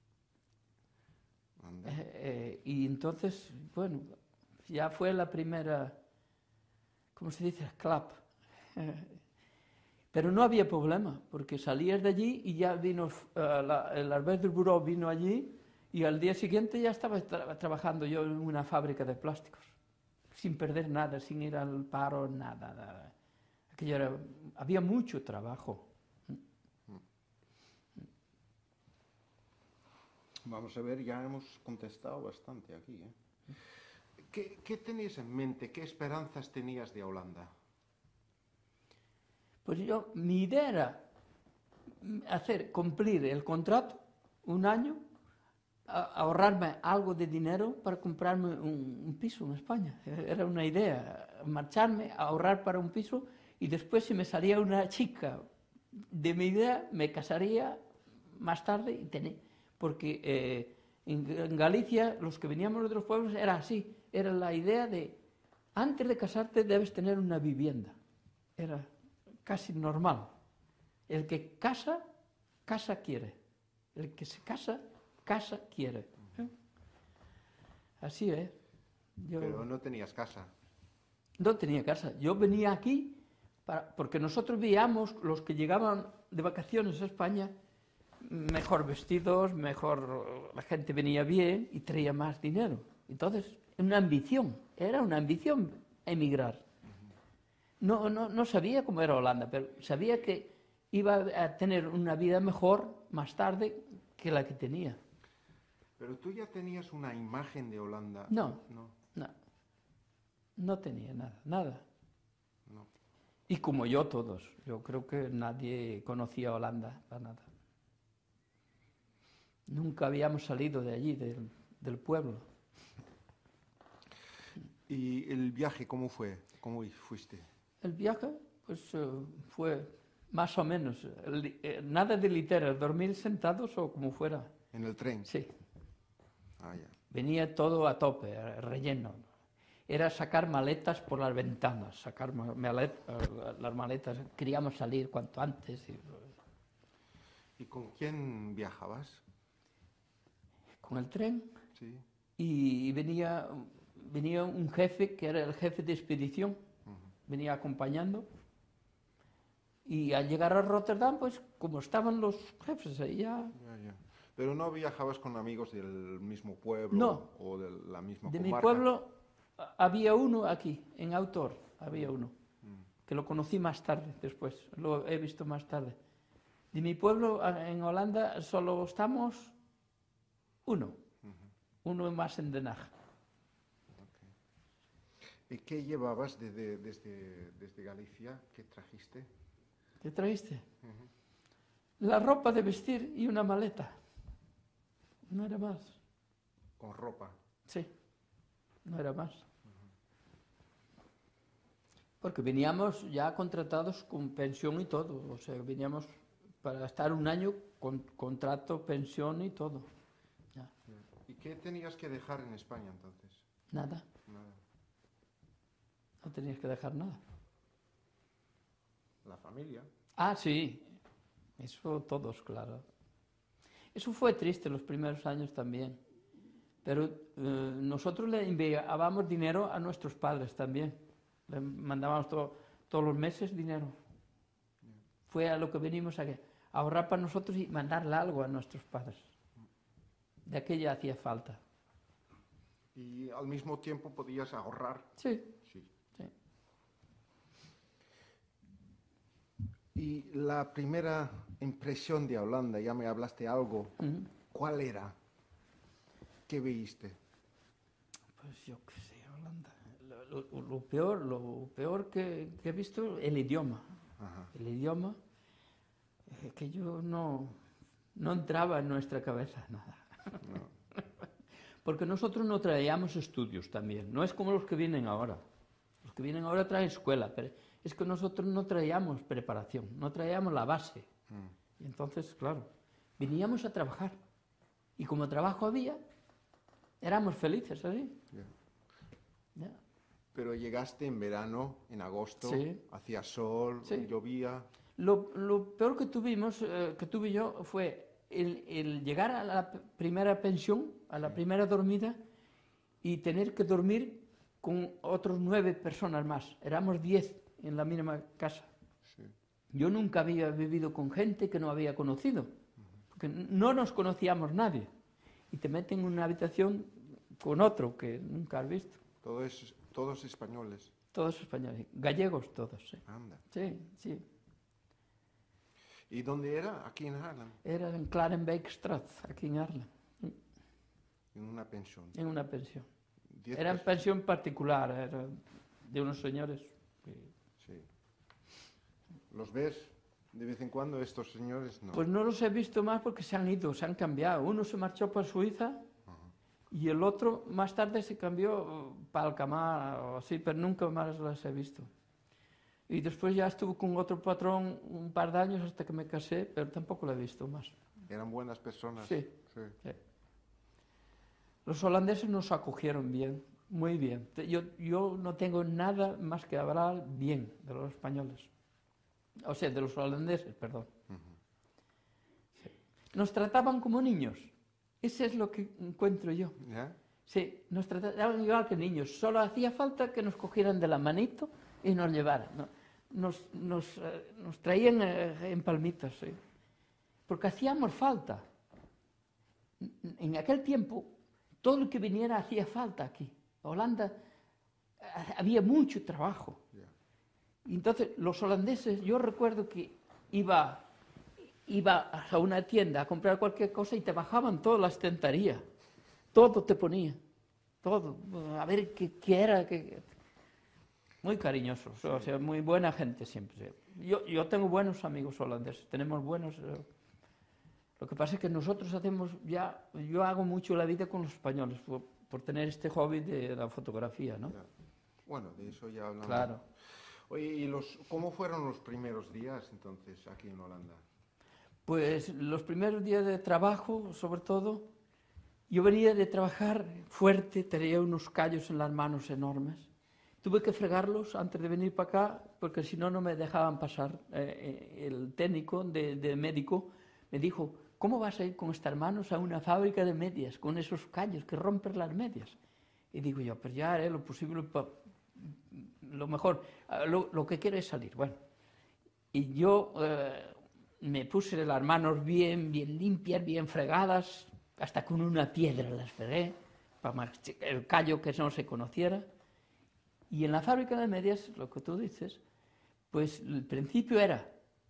Anda. Y entonces, bueno, ya fue la primera, ¿cómo se dice? Clap. Pero no había problema, porque salías de allí y ya vino, el Arbeidersbureau vino allí y al día siguiente ya estaba trabajando yo en una fábrica de plásticos, sin perder nada, sin ir al paro, nada. Aquello había mucho trabajo. Vamos a ver, ya hemos contestado bastante aquí. ¿Qué tenías en mente? ¿Qué esperanzas tenías de Holanda? Pues mi idea era cumplir el contrato, un año, ahorrarme algo de dinero para comprarme un piso en España. Era una idea, marcharme, ahorrar para un piso y después si me salía una chica de mi idea, me casaría más tarde y porque en Galicia los que veníamos de otros pueblos era así, era la idea de antes de casarte debes tener una vivienda. Era casi normal. El que casa, casa quiere. El que se casa, casa quiere. Así es. Pero no tenías casa. No tenía casa. Yo venía aquí porque nosotros veíamos los que llegaban de vacaciones a España mejor vestidos, mejor la gente venía bien y traía más dinero. Entonces, era una ambición emigrar. No sabía cómo era Holanda, pero sabía que iba a tener una vida mejor más tarde que la que tenía. Pero tú ya tenías una imagen de Holanda. No tenía nada. No. Y como yo todos, yo creo que nadie conocía Holanda para nada. Nunca habíamos salido de allí, del pueblo. ¿Y el viaje cómo fue? ¿Cómo fuiste? El viaje, pues fue más o menos, nada de literal, dormir sentados o como fuera. ¿En el tren? Sí, Ah, ya. venía todo a tope, relleno. Era sacar maletas por las ventanas, sacar las maletas, queríamos salir cuanto antes. ¿Y con quién viajabas? Con el tren Sí. y venía un jefe que era el jefe de expedición, venía acompañando y al llegar a Rotterdam, pues como estaban los jefes ahí ya... Ya. Pero no viajabas con amigos del mismo pueblo No. o de la misma De comarca. mi pueblo había uno aquí, en Autor, había uno, que lo conocí más tarde, después, lo he visto más tarde. De mi pueblo en Holanda solo estamos uno más en Den Haag. ¿Y qué llevabas desde Galicia? ¿Qué trajiste? ¿Qué trajiste? La ropa de vestir y una maleta. No era más. Con ropa. Sí, no era más. Porque veníamos ya contratados con pensión y todo. O sea, veníamos para estar un año con contrato, pensión y todo. Ya. ¿Y qué tenías que dejar en España entonces? Nada, Nada. no tenías que dejar nada. la familia. Ah, sí, eso todos, claro. Eso fue triste los primeros años también. Pero nosotros le enviábamos dinero a nuestros padres también. Le mandábamos todos los meses dinero. Fue a lo que venimos a ahorrar para nosotros y mandarle algo a nuestros padres. De aquella hacía falta. Y al mismo tiempo podías ahorrar. Sí, Sí. sí. Y la primera impresión de Holanda, ya me hablaste algo, Ujú. ¿cuál era? ¿Qué veíste? Pues yo qué sé, Holanda. Lo peor que he visto, el idioma. Ajá. El idioma, que yo no entraba en nuestra cabeza nada. No. Porque nosotros no traíamos estudios también, no es como los que vienen ahora. Los que vienen ahora traen escuela, pero es que nosotros no traíamos preparación, no traíamos la base. Y entonces, claro, veníamos a trabajar. Y como trabajo había, éramos felices, ¿así? Ya. Ya. Pero llegaste en verano, en agosto, Sí. hacía sol, Sí. llovía. Lo peor que tuve yo, fue el llegar a la primera pensión, a la primera dormida, y tener que dormir con otros 9 personas más. Éramos 10 en la misma casa. Sí. Yo nunca había vivido con gente que no había conocido, porque no nos conocíamos nadie. Y te meten en una habitación con otro que nunca has visto. Todos españoles. Todos españoles, gallegos todos. Sí, Anda. sí. Sí. ¿Y dónde era? Aquí en Haarlem, Era en Klarenbeekstraat, aquí en Haarlem, en una pensión. en una pensión. 10 Era en personas. pensión particular, era de unos señores. Sí. ¿Los ves de vez en cuando estos señores? No. Pues no los he visto más porque se han ido, se han cambiado. Uno se marchó para Suiza y el otro más tarde se cambió para Alcamar o así, pero nunca más los he visto. Y después ya estuve con otro patrón un par de años hasta que me casé, pero tampoco lo he visto más. ¿Eran buenas personas? Sí. Sí. Sí. Los holandeses nos acogieron bien, muy bien. Yo no tengo nada más que hablar bien de los españoles. O sea, de los holandeses, perdón. Sí. Nos trataban como niños. Eso es lo que encuentro yo. ¿Ya? Sí, nos trataban igual que niños. Solo hacía falta que nos cogieran de la manito y nos llevaran. ¿No? Nos traían en palmitas, sí. Porque hacíamos falta. En aquel tiempo, todo lo que viniera hacía falta aquí. Holanda había mucho trabajo. Ya. Y entonces los holandeses, yo recuerdo que iba a una tienda a comprar cualquier cosa y te bajaban toda la estantería. Todo te ponía. Todo. A ver qué era. Muy cariñosos, o sea, muy buena gente siempre. Yo tengo buenos amigos holandeses, tenemos buenos... Lo que pasa es que nosotros yo hago mucho la vida con los españoles, por tener este hobby de la fotografía, ¿no? Ya. Bueno, de eso ya hablamos. Claro. Oye, ¿y cómo fueron los primeros días entonces aquí en Holanda? Pues los primeros días de trabajo, sobre todo, yo venía de trabajar fuerte, tenía unos callos en las manos enormes. Tuve que fregarlos antes de venir para acá, porque si no, no me dejaban pasar. El técnico de médico me dijo, ¿cómo vas a ir con estas manos a una fábrica de medias, con esos callos que rompen las medias? Y digo yo, pero ya haré lo posible, lo mejor, lo que quiero es salir. Bueno, y yo me puse las manos bien limpias, bien fregadas, hasta con una piedra las fregué, para el callo que no se conociera. Y en la fábrica de medias, lo que tú dices, pues el principio era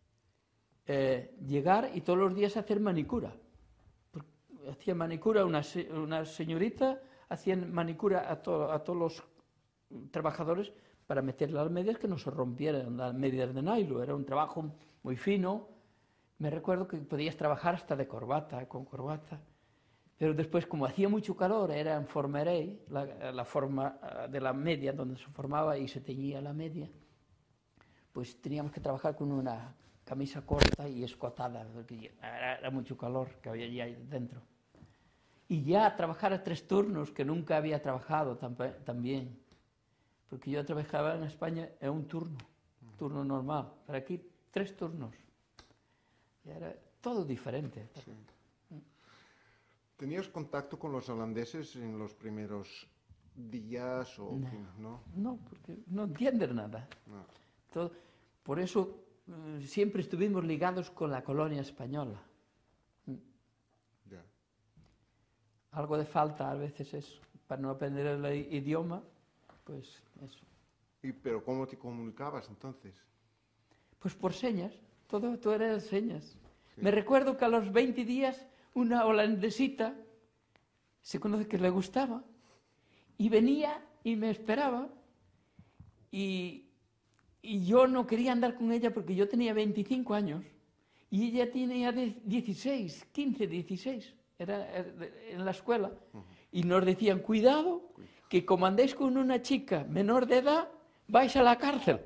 llegar y todos los días hacer manicura. Hacía manicura una señorita, hacían manicura a todos los trabajadores para meter las medias que no se rompieran, las medias de nylon. Era un trabajo muy fino. Me recuerdo que podías trabajar hasta de corbata, con corbata. Pero después, como hacía mucho calor, era en formeré, la forma de la media, donde se formaba y se teñía la media, pues teníamos que trabajar con una camisa corta y escotada, porque era mucho calor que había allí dentro. Y ya trabajar a 3 turnos, que nunca había trabajado también, porque yo trabajaba en España en un turno. turno normal, pero aquí 3 turnos. Y era todo diferente. Sí. ¿Tenías contacto con los holandeses en los primeros días o no? No, porque no entienden nada. No. Por eso siempre estuvimos ligados con la colonia española. Ya. Algo de falta a veces es, para no aprender el idioma, pues eso. Pero ¿cómo te comunicabas entonces? Pues por señas, todo era señas. Sí. Me recuerdo que a los 20 días una holandesita se conoce que le gustaba y venía y me esperaba y yo no quería andar con ella porque yo tenía 25 años y ella tenía 16, 15, 16, era en la escuela. Y nos decían, cuidado, que como andéis con una chica menor de edad, vais a la cárcel.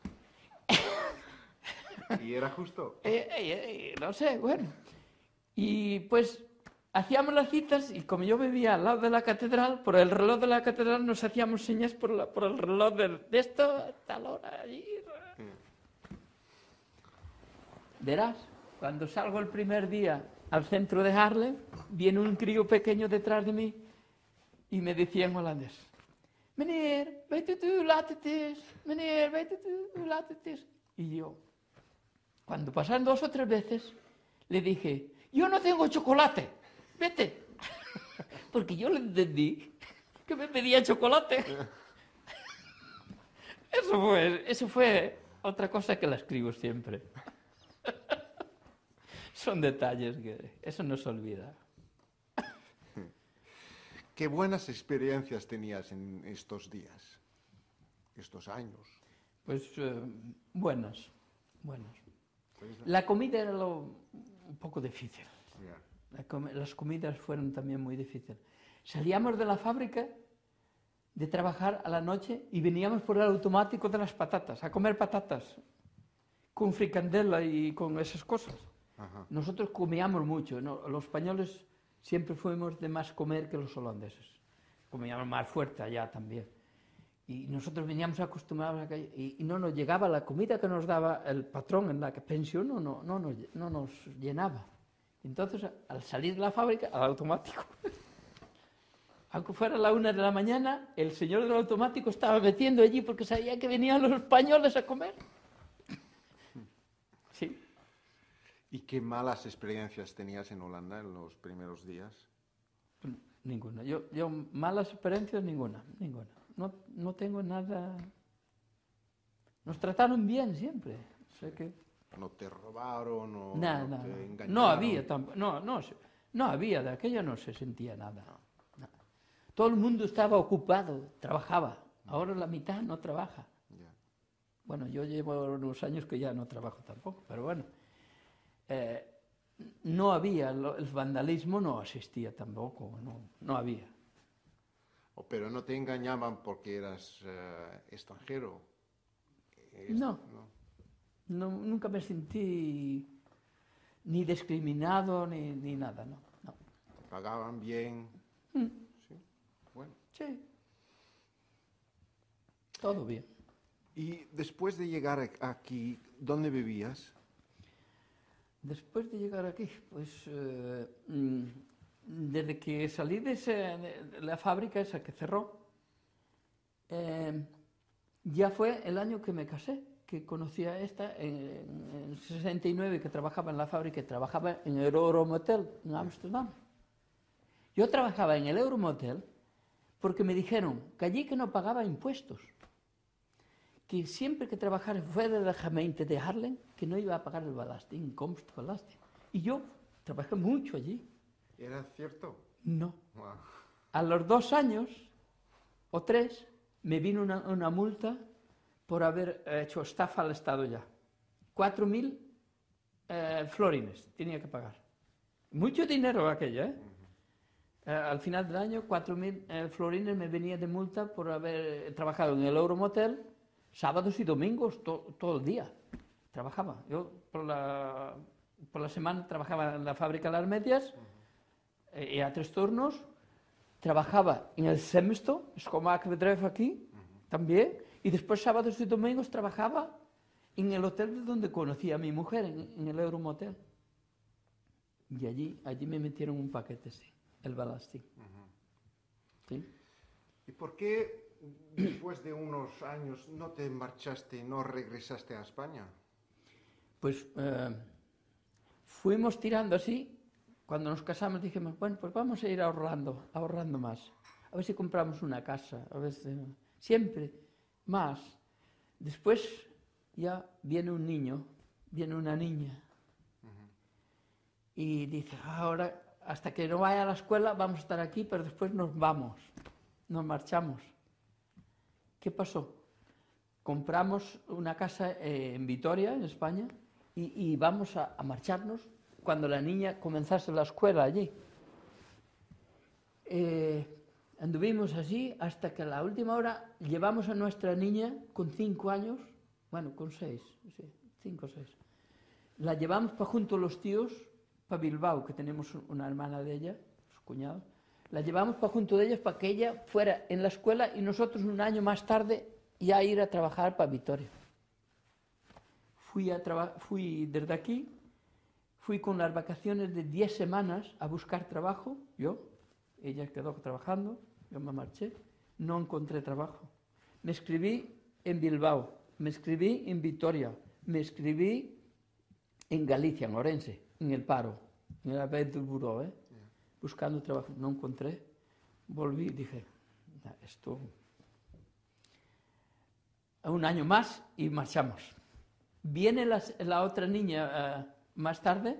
¿Y era justo? No sé, bueno. Y pues hacíamos las citas y como yo vivía al lado de la catedral, por el reloj de la catedral nos hacíamos señas por el reloj de esto, tal hora, allí. Verás, cuando salgo el primer día al centro de Haarlem, viene un crío pequeño detrás de mí y me decía en holandés, meneer, weet u hoe laat het is? Meneer, weet u hoe laat het is? Y yo, cuando pasaron 2 o 3 veces, le dije, yo no tengo chocolate, vete. Porque yo le entendí que me pedía chocolate. Eso fue otra cosa que la escribo siempre. Son detalles que eso no se olvida. ¿Qué buenas experiencias tenías en estos días, estos años? Pues buenas. La comida era un poco difícil. Yeah. Las comidas fueron también muy difíciles. Salíamos de la fábrica de trabajar a la noche y veníamos por el automático de las patatas, a comer patatas, con fricandela y con esas cosas. Ajá. Nosotros comíamos mucho, ¿no? Los españoles siempre fuimos de más comer que los holandeses. Comíamos más fuerte allá también. Y nosotros veníamos acostumbrados a que... Y no nos llegaba la comida que nos daba el patrón en la pensión, no nos llenaba. Entonces, al salir de la fábrica, al automático, aunque fuera la 1 de la mañana, el señor del automático estaba metiendo allí porque sabía que venían los españoles a comer. Sí. ¿Y qué malas experiencias tenías en Holanda en los primeros días? Ninguna. Yo malas experiencias, ninguna. No tengo nada... Nos trataron bien siempre. Sé que... ¿No te robaron o No, no te engañaron? no había tampoco. No había, de aquello no se sentía nada. No. Todo el mundo estaba ocupado, trabajaba. Ahora la mitad no trabaja. Ya. Bueno, yo llevo unos años que ya no trabajo tampoco, pero bueno. No había, el vandalismo no existía tampoco, no había. Pero no te engañaban porque eras extranjero. No, nunca me sentí ni discriminado ni nada, no. Te pagaban bien. Sí, bueno. Sí, todo bien. Y después de llegar aquí, ¿dónde vivías? Después de llegar aquí, pues desde que salí de la fábrica esa que cerró, ya fue el año que me casé, que conocí a esta en 69, que trabajaba en la fábrica, trabajaba en el Euromotel en Ámsterdam. Yo trabajaba en el Euromotel porque me dijeron que allí que no pagaba impuestos, que siempre que trabajara fuera de la gemeente de Haarlem, que no iba a pagar el belasting, inkomstenbelasting. Y yo trabajé mucho allí. ¿Era cierto? No. Wow. A los 2 años o 3 me vino una multa por haber hecho estafa al Estado ya. 4.000 florines tenía que pagar. Mucho dinero aquello, ¿eh? Al final del año, 4.000 florines me venía de multa por haber trabajado en el Euromotel sábados y domingos, todo el día. Trabajaba. Yo por la semana trabajaba en la fábrica de las medias, a 3 turnos. Trabajaba en el Semsto, schoonmaakbedrijf aquí, también. Y después sábados y domingos trabajaba en el hotel donde conocí a mi mujer, en el Euromotel. Y allí me metieron un paquete, sí, el Balastin. ¿Sí? ¿Y por qué después de unos años no te marchaste, no regresaste a España? Pues fuimos tirando así. Cuando nos casamos dijimos, bueno, pues vamos a ir ahorrando más. A ver si compramos una casa, a ver si, siempre más. Después ya viene un niño, viene una niña. Y dice, ahora, hasta que no vaya a la escuela, vamos a estar aquí, pero después nos vamos, nos marchamos. ¿Qué pasó? Compramos una casa en Vitoria, en España, y vamos a marcharnos cuando la niña comenzase la escuela allí. Anduvimos así hasta que a la última hora llevamos a nuestra niña con 5 años, bueno, con 6, sí, 5 o 6. La llevamos para junto a los tíos, para Bilbao, que tenemos una hermana de ella, su cuñado. La llevamos para junto de ellos para que ella fuera en la escuela y nosotros un año más tarde ya ir a trabajar para Vitoria. Fui desde aquí, fui con las vacaciones de 10 semanas a buscar trabajo, ella quedó trabajando, yo me marché, no encontré trabajo. Me escribí en Bilbao, me escribí en Vitoria, me escribí en Galicia, en Orense, en el paro, en el Aventur Buró, buscando trabajo, no encontré. Volví y dije, esto... Un año más y marchamos. Viene la otra niña más tarde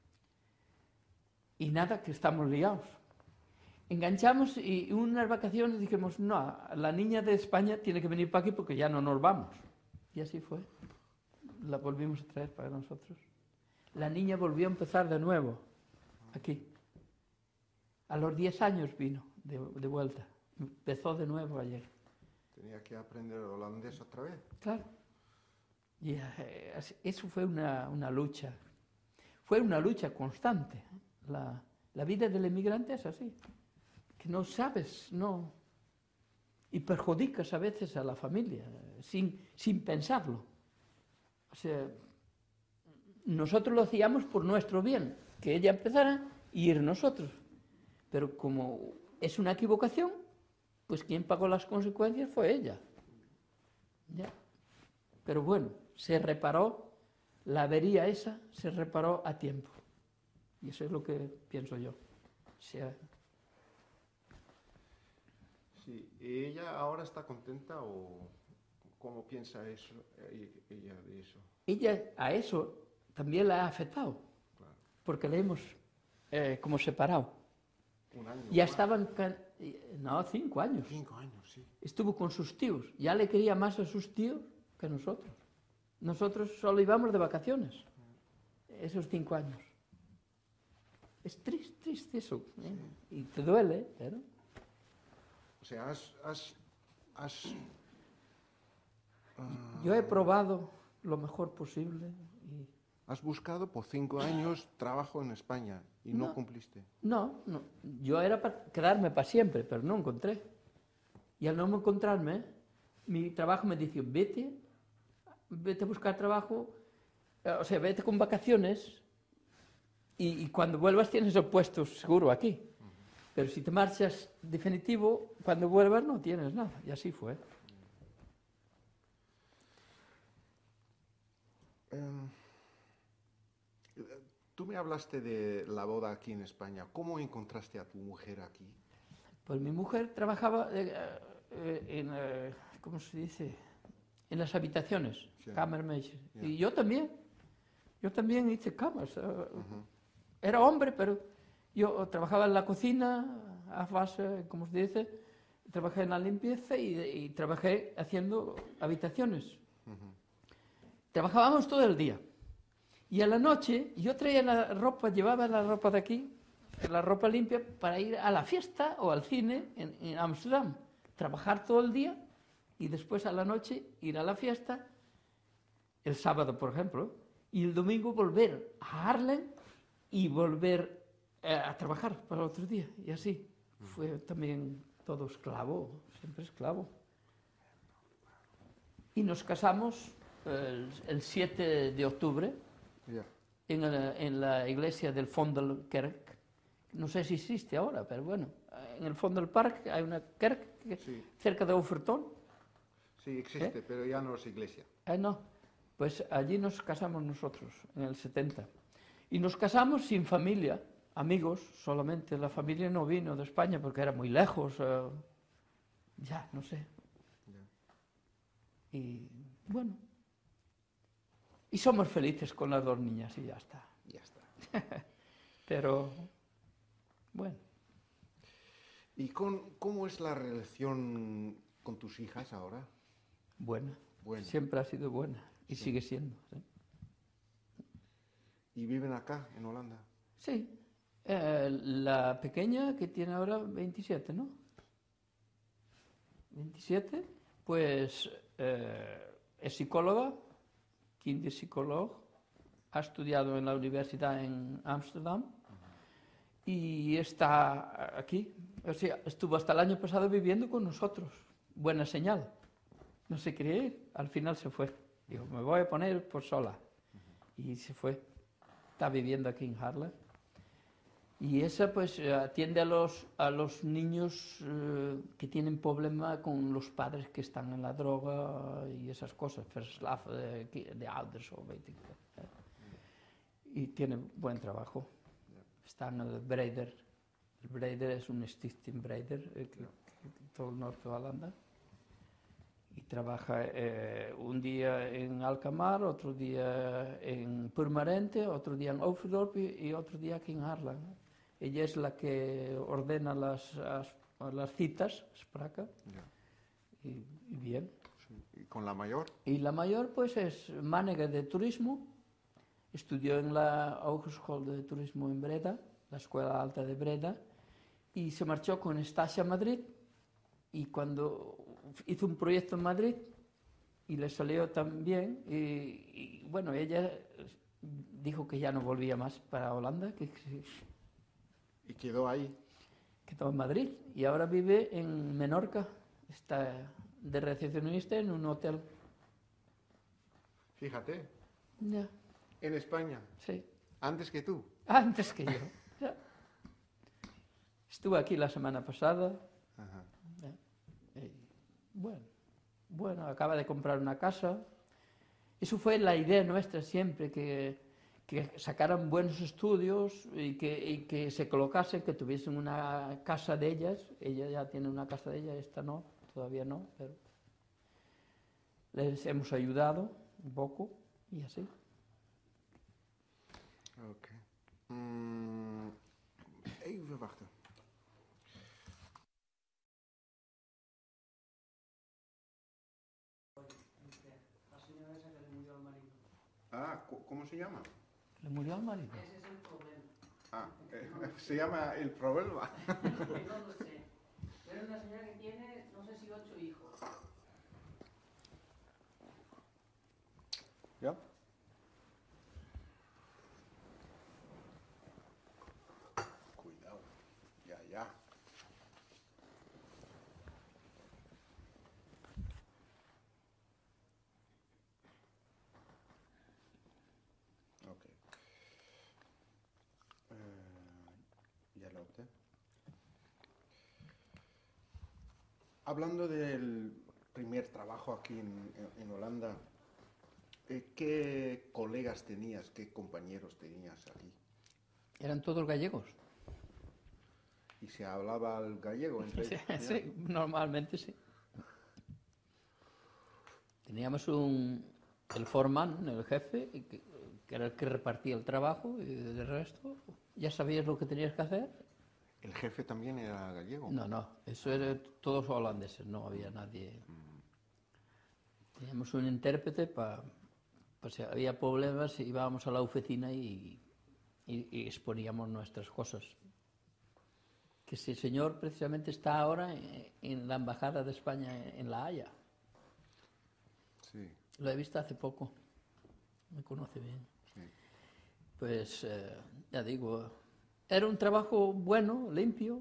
y nada, que estamos liados. Enganchamos y unas vacaciones dijimos, no, la niña de España tiene que venir para aquí porque ya no nos vamos. Y así fue. La volvimos a traer para nosotros. La niña volvió a empezar de nuevo, aquí. A los 10 años vino de vuelta. Empezó de nuevo ayer. Tenía que aprender holandés otra vez. Claro. Y eso fue una lucha. Fue una lucha constante. La vida del emigrante es así. Que no sabes, no. Y perjudicas a veces a la familia, sin pensarlo. O sea, nosotros lo hacíamos por nuestro bien, que ella empezara y ir nosotros. Pero como es una equivocación, pues quien pagó las consecuencias fue ella. ¿Ya? Pero bueno, se reparó, la avería esa se reparó a tiempo. Y eso es lo que pienso yo. O sea, Sí, ¿ella ahora está contenta o cómo piensa eso, ella de eso? ella a eso también la ha afectado, Claro. porque le hemos como separado. Un año. Ya más. estaban, no, 5 años. 5 años, sí. Estuvo con sus tíos, ya le quería más a sus tíos que a nosotros. Nosotros solo íbamos de vacaciones, esos 5 años. Es triste eso, ¿eh? Y te duele, pero... O sea, Yo he probado lo mejor posible y... has buscado por 5 años trabajo en España y no cumpliste. No, yo era para quedarme para siempre, pero no encontré. Y al no encontrarme, mi trabajo me dijo, vete a buscar trabajo, o sea, vete con vacaciones y cuando vuelvas tienes el puesto seguro aquí. Pero si te marchas definitivo, cuando vuelvas no tienes nada. Y así fue. Tú me hablaste de la boda aquí en España. ¿Cómo encontraste a tu mujer aquí? Pues mi mujer trabajaba ¿cómo se dice? En las habitaciones, Sí. Kammermädchen. Yeah. Y yo también hice camas. Era hombre, pero yo trabajaba en la cocina, como se dice, trabajé en la limpieza y trabajé haciendo habitaciones. Trabajábamos todo el día. Y a la noche yo traía la ropa, llevaba la ropa de aquí, la ropa limpia, para ir a la fiesta o al cine en Ámsterdam. Trabajar todo el día y después a la noche ir a la fiesta, el sábado, por ejemplo, y el domingo volver a Haarlem y volver a trabajar para el otro día. Y así fue también todo esclavo, siempre esclavo. Y nos casamos el 7 de octubre Ya. en la iglesia del Vondelkerk. No sé si existe ahora, pero bueno, en el Vondelpark hay una kerk Sí. cerca de Overton. Sí, existe, pero ya no es iglesia. No, pues allí nos casamos nosotros, en el 70. Y nos casamos sin familia, amigos solamente. La familia no vino de España porque era muy lejos. Ya, no sé. Ya. Y bueno. Y somos felices con las dos niñas y ya está. Ya está. Pero, bueno. ¿Y cómo es la relación con tus hijas ahora? Buena. Buena. Siempre ha sido buena y Sí. sigue siendo. ¿Sí? ¿Y viven acá, en Holanda? Sí. La pequeña que tiene ahora 27, ¿no? 27, pues es psicóloga, kinderpsicólogo, ha estudiado en la universidad en Ámsterdam y está aquí. O sea, estuvo hasta el año pasado viviendo con nosotros. Buena señal. No se quería ir, al final se fue. Dijo, me voy a poner por sola. Y se fue. Está viviendo aquí en Haarlem. Y esa pues atiende a los niños que tienen problema con los padres que están en la droga y esas cosas, verslaafd de ouders o weet ik wat. Y tiene buen trabajo. Está en el Breder. El Breder es un stichting Breder, todo el norte de Holanda. Y trabaja un día en Alkmaar, otro día en Purmerend, otro día en Overdorp y otro día aquí en Haarlem. Ella es la que ordena las citas, Spraka, y bien. Sí. ¿Y con la mayor? Y la mayor pues es manager de turismo, estudió en la Hogeschool de Turismo en Breda, la Escuela Alta de Breda, y se marchó con Estasia a Madrid, y cuando hizo un proyecto en Madrid y le salió tan bien, y bueno, ella dijo que ya no volvía más para Holanda, que ¿Y quedó ahí? quedó en Madrid y ahora vive en Menorca, está de recepcionista en un hotel. Fíjate, Ya, en España, sí, antes que tú. antes que yo. Ya. Estuve aquí la semana pasada. Ajá. Y, bueno, acaba de comprar una casa. Eso fue la idea nuestra siempre, que sacaran buenos estudios y que se colocasen, que tuviesen una casa de ellas. Ella ya tiene una casa de ella, esta no, todavía no, pero les hemos ayudado un poco y así. Ok. Even wachten. La señora esa que le murió al marido. Ah, ¿cómo se llama? ¿Le murió al marido? Ese es el problema. Ah, se llama el problema. No lo sé. Pero es una señora que tiene, no sé si 8 hijos. ¿Ya? Cuidado. Ya. Ok. Ya lo opté. Hablando del primer trabajo aquí en Holanda, ¿qué colegas tenías, qué compañeros tenías aquí? Eran todos gallegos. ¿Y se hablaba el gallego entre Sí, ellos? sí, normalmente sí. Teníamos el foreman, el jefe, que era el que repartía el trabajo, y del resto ya sabías lo que tenías que hacer. ¿El jefe también era gallego? No, eso era todos holandeses, no había nadie. Teníamos un intérprete para si había problemas, íbamos a la oficina y exponíamos nuestras cosas. Que ese señor precisamente está ahora en la Embajada de España en La Haya. Sí, Lo he visto hace poco, me conoce bien. sí. Pues ya digo, era un trabajo bueno, limpio,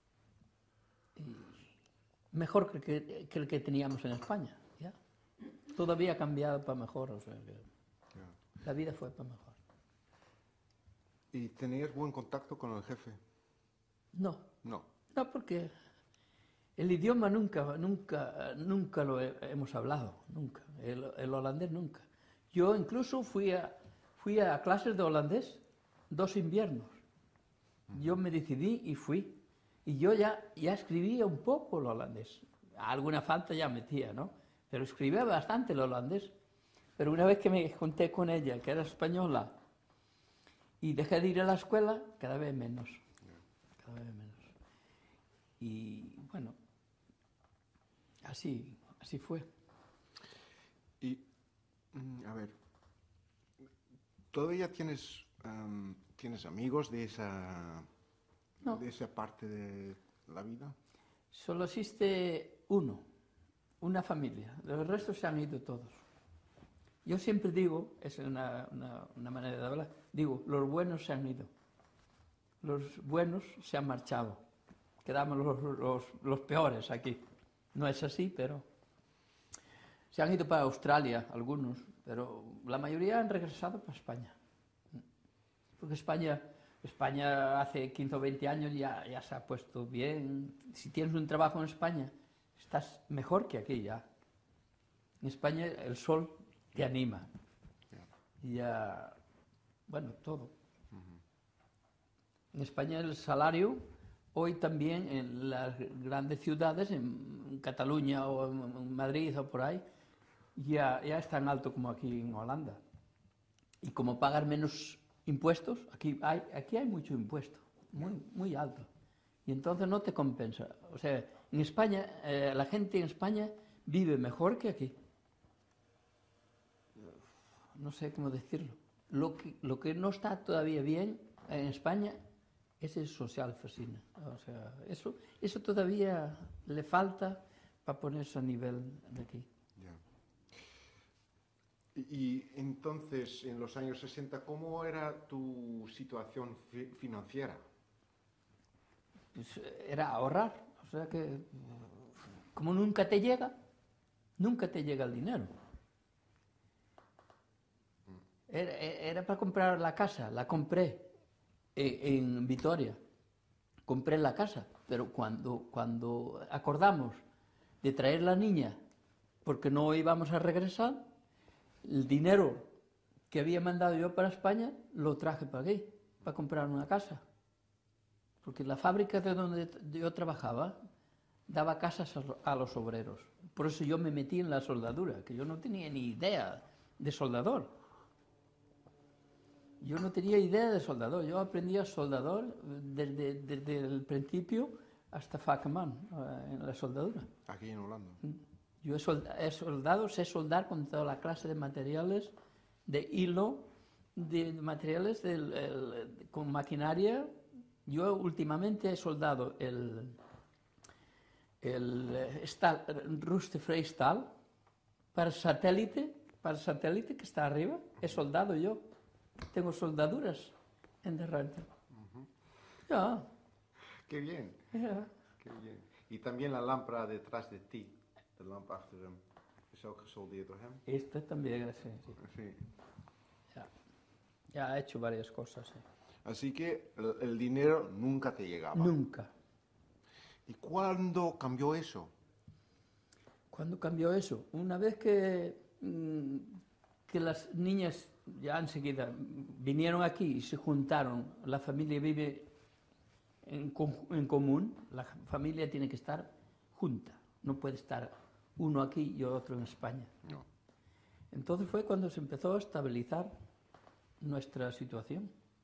y mejor que el que teníamos en España. ¿Ya? todavía ha cambiado para mejor, o sea, que Ya. la vida fue para mejor. ¿Y tenías buen contacto con el jefe? No, No. no, porque el idioma nunca lo hemos hablado, nunca. El holandés nunca. Yo incluso fui a clases de holandés 2 inviernos. Yo me decidí y fui. Y yo ya escribía un poco el holandés. Alguna falta ya metía, ¿no? Pero escribía bastante el holandés. Pero una vez que me junté con ella, que era española, y dejé de ir a la escuela, cada vez menos. Cada vez menos. Y bueno, así fue. Y, a ver, ¿todavía tienes amigos de No. de esa parte de la vida? Solo existe una familia. Los restos se han ido todos. Yo siempre digo, es una manera de hablar, digo, los buenos se han ido. Los buenos se han marchado. Quedamos los peores aquí. No es así, pero se han ido para Australia algunos, pero la mayoría han regresado para España. Porque España hace 15 o 20 años ya se ha puesto bien. Si tienes un trabajo en España, estás mejor que aquí ya. En España el sol te anima. Y ya, bueno, todo. En España el salario, hoy también en las grandes ciudades, en Cataluña o en Madrid o por ahí, ya es tan alto como aquí en Holanda. Y como pagar menos impuestos, aquí hay mucho impuesto, muy alto. Y entonces no te compensa. O sea, en España, la gente en España vive mejor que aquí. No sé cómo decirlo. Lo que no está todavía bien en España es el social fascina. O sea, eso todavía le falta para ponerse a nivel de aquí. Ya. Y entonces, en los años 60, ¿cómo era tu situación financiera? Pues era ahorrar. O sea que, como nunca te llega el dinero. Era para comprar la casa, la compré en Vitoria. Compré la casa, pero cuando acordamos de traer la niña, porque no íbamos a regresar, el dinero que había mandado yo para España lo traje para aquí, para comprar una casa. Porque la fábrica de donde yo trabajaba daba casas a los obreros. Por eso yo me metí en la soldadura, que yo no tenía ni idea de soldador. Yo no tenía idea de soldador. Yo aprendí a soldador desde el principio hasta Fackelman, en la soldadura. Aquí en Holanda. Yo sé soldar con toda la clase de materiales, de hilo, de materiales con maquinaria. Yo últimamente he soldado el rustefrei Stahl para el satélite que está arriba. He soldado yo. Tengo soldaduras en derrante. Ya. Qué bien, Ja. qué bien. Y también la lámpara detrás de ti, de lamp achter hem, is ook gesoldeerd door hem. Esta también, sí. Sí. Ya ha hecho varias cosas. Sí. Así que el dinero nunca te llegaba. Nunca. ¿Y cuándo cambió eso? ¿Cuándo cambió eso? Una vez que las niñas ya enseguida vinieron aquí y se juntaron, la familia vive en común, la familia tiene que estar junta, no puede estar uno aquí y otro en España. No. Entonces fue cuando se empezó a estabilizar nuestra situación.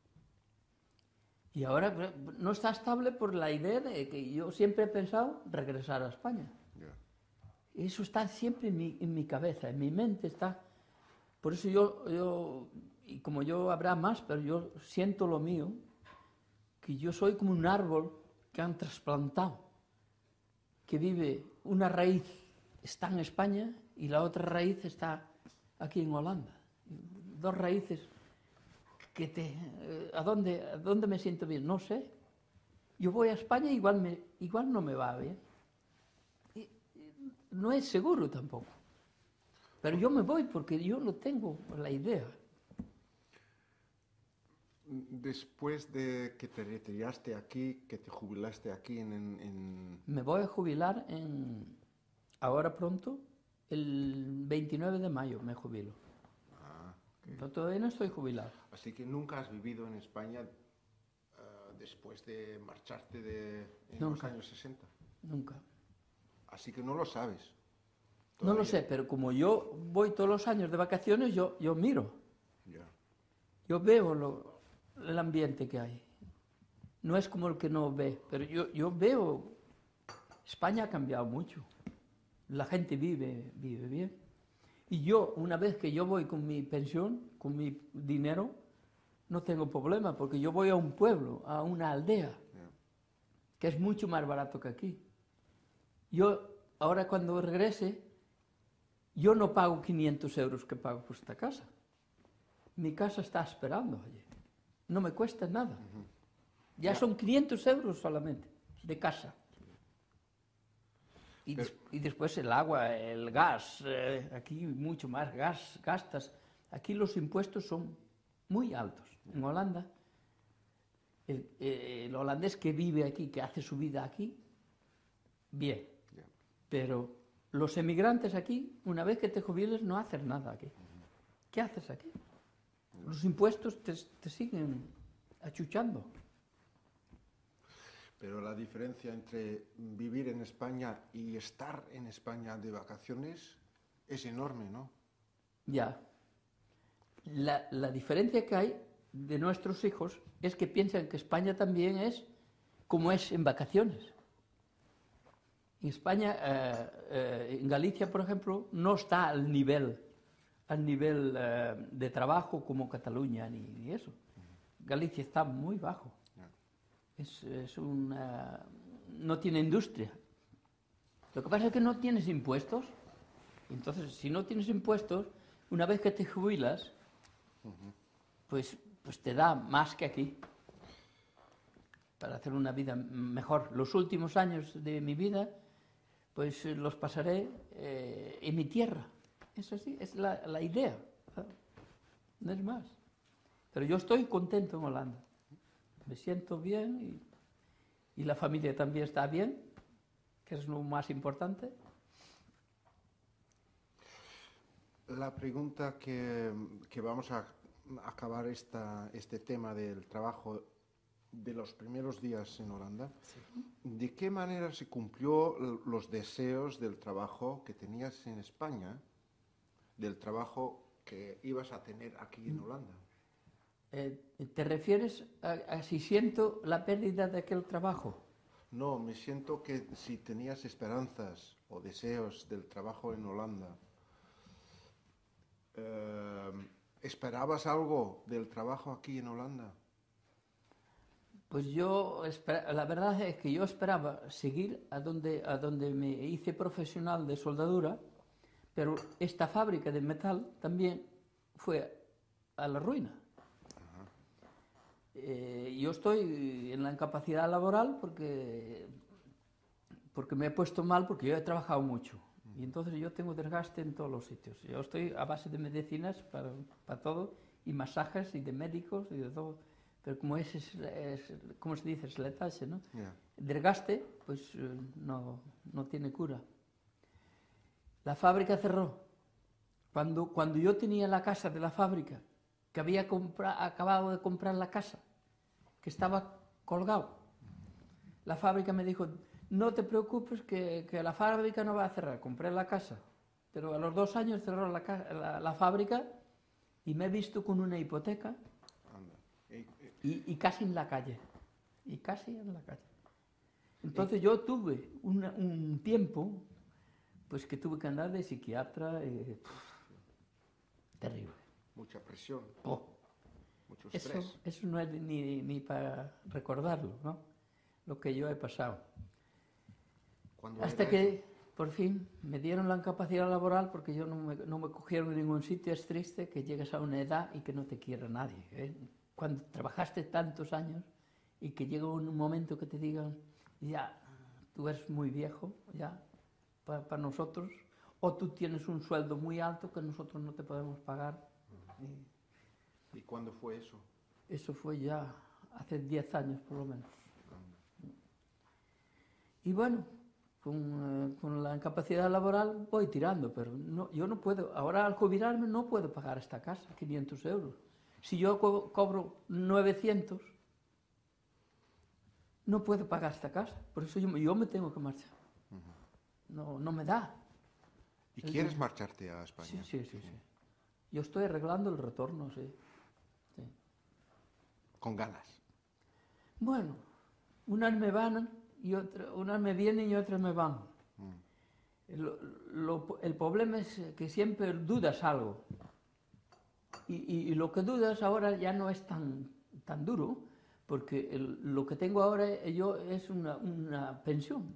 Y ahora no está estable por la idea de que yo siempre he pensado regresar a España. Ya. Eso está siempre en mi cabeza, en mi mente está. Por eso yo, y como yo habrá más, pero yo siento lo mío, que yo soy como un árbol que han trasplantado, que vive, una raíz está en España y la otra raíz está aquí en Holanda. 2 raíces que ¿a dónde me siento bien? No sé. Yo voy a España igual no me va bien. Y no es seguro tampoco. Pero yo me voy porque yo no tengo la idea. Después de que te retiraste aquí, que te jubilaste aquí Me voy a jubilar ahora pronto, el 29 de mayo me jubilo. Ah, Pero todavía no estoy jubilado. así que nunca has vivido en España después de marcharte en los Nunca. años 60. Nunca. Así que no lo sabes. No lo Todavía. sé, pero como yo voy todos los años de vacaciones, yo miro. Ya. Yo veo el ambiente que hay. No es como el que no ve, pero yo veo. España ha cambiado mucho. La gente vive bien. Y yo, una vez que yo voy con mi pensión, con mi dinero, no tengo problema, porque yo voy a un pueblo, a una aldea, Ya. que es mucho más barato que aquí. Yo, ahora cuando regrese, yo no pago 500 euros que pago por esta casa. Mi casa está esperando allí. No me cuesta nada. Ya son 500 euros solamente de casa. Y después el agua, el gas, aquí mucho más gas gastas. Aquí los impuestos son muy altos. En Holanda, el holandés que vive aquí, que hace su vida aquí, bien. Ya. Pero los emigrantes aquí, una vez que te jubiles, no hacen nada aquí. ¿Qué haces aquí? Los impuestos te siguen achuchando. Pero la diferencia entre vivir en España y estar en España de vacaciones es enorme, ¿no? Ya. La diferencia que hay de nuestros hijos es que piensan que España también es como es en vacaciones. En España, en Galicia, por ejemplo, no está al nivel de trabajo como Cataluña ni eso. Galicia está muy bajo. No tiene industria. Lo que pasa es que no tienes impuestos. Entonces, si no tienes impuestos, una vez que te jubilas, pues te da más que aquí para hacer una vida mejor. Los últimos años de mi vida, pues los pasaré en mi tierra. Eso sí, es la idea. No es más. Pero yo estoy contento en Holanda. Me siento bien y la familia también está bien, que es lo más importante. La pregunta que vamos a acabar este tema del trabajo de los primeros días en Holanda, ¿de qué manera se cumplió los deseos del trabajo que tenías en España, del trabajo que ibas a tener aquí en Holanda? ¿Te refieres a si siento la pérdida de aquel trabajo? No, me siento que si tenías esperanzas o deseos del trabajo en Holanda, ¿esperabas algo del trabajo aquí en Holanda? Pues la verdad es que yo esperaba seguir a donde me hice profesional de soldadura, pero esta fábrica de metal también fue a la ruina. Yo estoy en la incapacidad laboral porque me he puesto mal, porque yo he trabajado mucho. Y entonces yo tengo desgaste en todos los sitios. Yo estoy a base de medicinas para todo, y masajes, y de médicos, y de todo. Pero como ¿cómo se dice? Es letarse, ¿no? Yeah. El desgaste, pues no tiene cura. La fábrica cerró. Cuando yo tenía la casa de la fábrica, que había acabado de comprar la casa, que estaba colgado, la fábrica me dijo: no te preocupes que la fábrica no va a cerrar. Compré la casa, pero a los 2 años cerró la fábrica y me he visto con una hipoteca. Anda. Y casi en la calle. Entonces yo tuve un tiempo pues que tuve que andar de psiquiatra. Terrible. Mucha presión, Oh, mucho estrés. eso no es ni para recordarlo, ¿no? Lo que yo he pasado. ¿Cuándo Hasta era que eso? por fin me dieron la incapacidad laboral, porque yo no me cogieron en ningún sitio. Es triste que llegues a una edad y que no te quiera nadie, ¿eh? Cuando trabajaste tantos años y que llega un momento que te digan: ya, tú eres muy viejo, ya, para nosotros, o tú tienes un sueldo muy alto que nosotros no te podemos pagar. ¿Y cuándo fue eso? Eso fue ya hace 10 años por lo menos. Y bueno, con la incapacidad laboral voy tirando, pero no, yo no puedo, ahora al jubilarme no puedo pagar esta casa, 500 euros. Si yo cobro 900, no puedo pagar esta casa, por eso yo me tengo que marchar. No me da. ¿Y quieres marcharte a España? Sí. Yo estoy arreglando el retorno, sí. Con ganas. Bueno, unas me van y unas me vienen y otras me van. El problema es que siempre dudas algo. Y lo que dudas ahora ya no es tan duro, porque lo que tengo ahora yo es una pensión,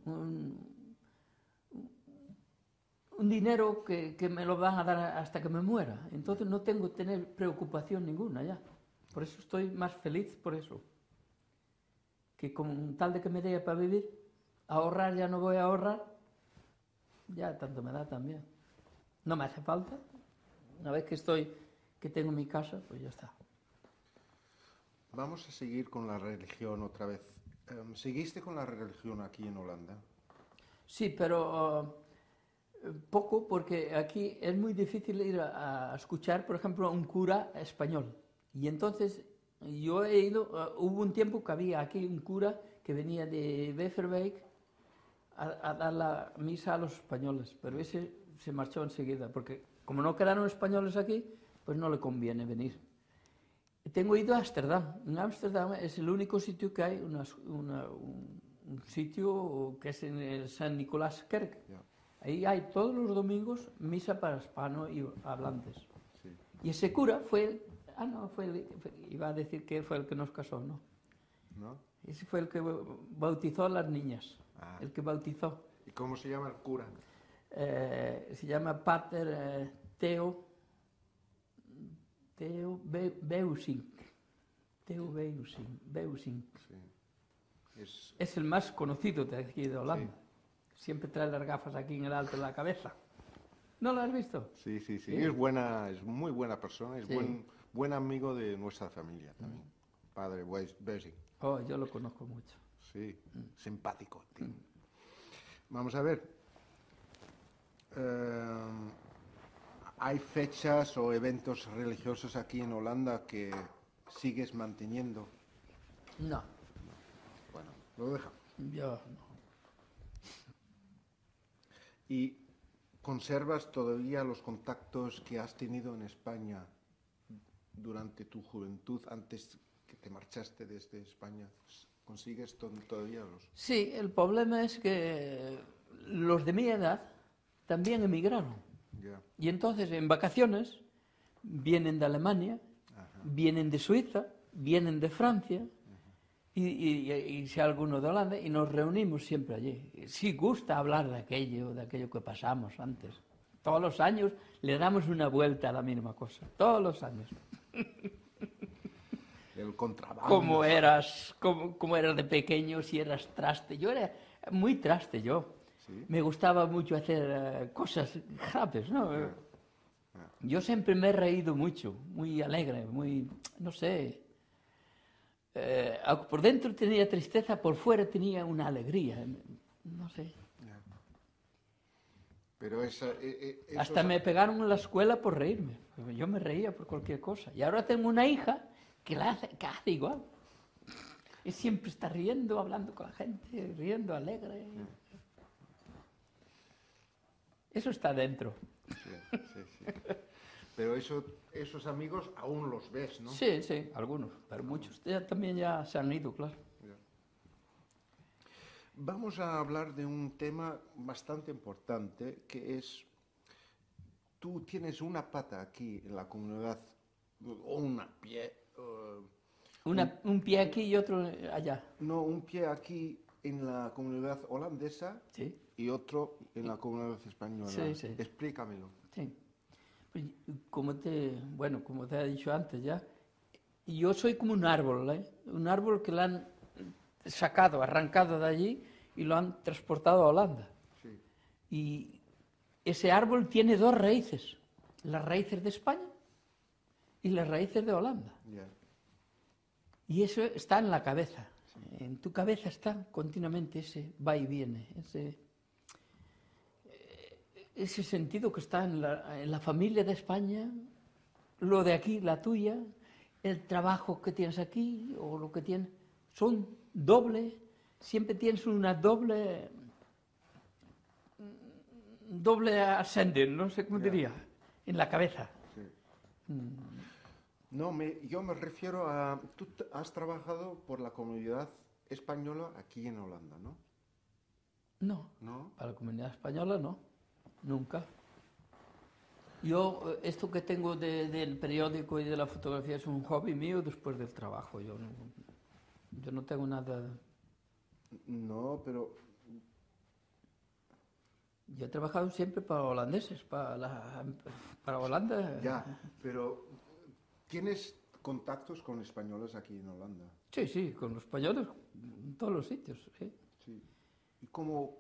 un dinero que me lo van a dar hasta que me muera. Entonces no tengo que tener preocupación ninguna ya. Por eso estoy más feliz por eso. Que con tal de que me dé para vivir, ahorrar ya no voy a ahorrar, ya tanto me da también. No me hace falta. Una vez que tengo mi casa, pues ya está. Vamos a seguir con la religión otra vez. ¿Seguiste con la religión aquí en Holanda? Sí, pero poco, porque aquí es muy difícil ir a escuchar, por ejemplo, a un cura español. Y entonces yo he ido, hubo un tiempo que había aquí un cura que venía de Beverwijk a dar la misa a los españoles, pero ese se marchó enseguida, porque como no quedaron españoles aquí, pues no le conviene venir. Tengo ido a Ámsterdam. En Ámsterdam es el único sitio que hay, un sitio que es en el San Nicolás Kerk. Yeah. Ahí hay todos los domingos misa para hispanohablantes. Sí. Y ese cura fue iba a decir que fue el que nos casó, ¿no? ¿No? Ese fue el que bautizó a las niñas, Ah. el que bautizó. ¿Y cómo se llama el cura? Se llama Pater Theo Beusink. Theo Beusink. Sí. Es el más conocido de aquí de Holanda. Sí. Siempre trae las gafas aquí en el alto de la cabeza. ¿No lo has visto? Sí. Sí. Es muy buena persona, es Sí. buen amigo de nuestra familia también. Padre Beusink. Oh, yo lo conozco mucho. Sí, simpático. Tío. Vamos a ver. ¿Hay fechas o eventos religiosos aquí en Holanda que sigues manteniendo? No, Bueno, lo dejamos. yo no. ¿Y conservas todavía los contactos que has tenido en España durante tu juventud, antes que te marchaste desde España? ¿Consigues todavía los...? Sí, el problema es que los de mi edad también emigraron. Ya. Y entonces en vacaciones vienen de Alemania, vienen de Suiza, vienen de Francia y si alguno de Holanda y nos reunimos siempre allí. Sí gusta hablar de aquello que pasamos antes. Todos los años le damos una vuelta a la misma cosa, todos los años. El contrabando. Como eras de pequeño, si eras traste. Yo era muy traste, yo. ¿Sí? Me gustaba mucho hacer cosas graves, ¿no? Yo siempre me he reído mucho, muy alegre, muy, no sé. Por dentro tenía tristeza, por fuera tenía una alegría, no sé. Pero Hasta me pegaron en la escuela por reírme. Yo me reía por cualquier cosa. Y ahora tengo una hija que hace igual. Y siempre está riendo, hablando con la gente, riendo, alegre. Eso está dentro. Sí. Pero esos amigos aún los ves, ¿no? Sí, algunos. Pero muchos también ya se han ido, claro. Vamos a hablar de un tema bastante importante, que es, tú tienes una pata aquí en la comunidad, o un pie... un pie aquí y otro allá. No, un pie aquí en la comunidad holandesa Sí. y otro en la comunidad española. Sí. Explícamelo. Sí. Pues, como te he dicho antes ya, yo soy como un árbol, ¿eh? Un árbol que lo han arrancado de allí y lo han transportado a Holanda. Sí. ese árbol tiene dos raíces, las raíces de España y las raíces de Holanda. Ya. Y eso está en la cabeza. En tu cabeza está continuamente ese va y viene, ese sentido que está en la familia de España, lo de aquí, la tuya, el trabajo que tienes aquí o lo que tienes, son doble, siempre tienes una doble ascendente, no sé cómo diría, en la cabeza. Sí. No, yo me refiero a... Tú has trabajado por la comunidad española aquí en Holanda, ¿no? No, ¿No? para la comunidad española no, nunca. Yo, esto que tengo del periódico y de la fotografía es un hobby mío después del trabajo. Yo no tengo nada... No, pero... Yo he trabajado siempre para holandeses, para Holanda. Ya, pero ¿tienes contactos con españoles aquí en Holanda? Sí, sí, con los españoles, en todos los sitios. Sí. Sí. ¿Y cómo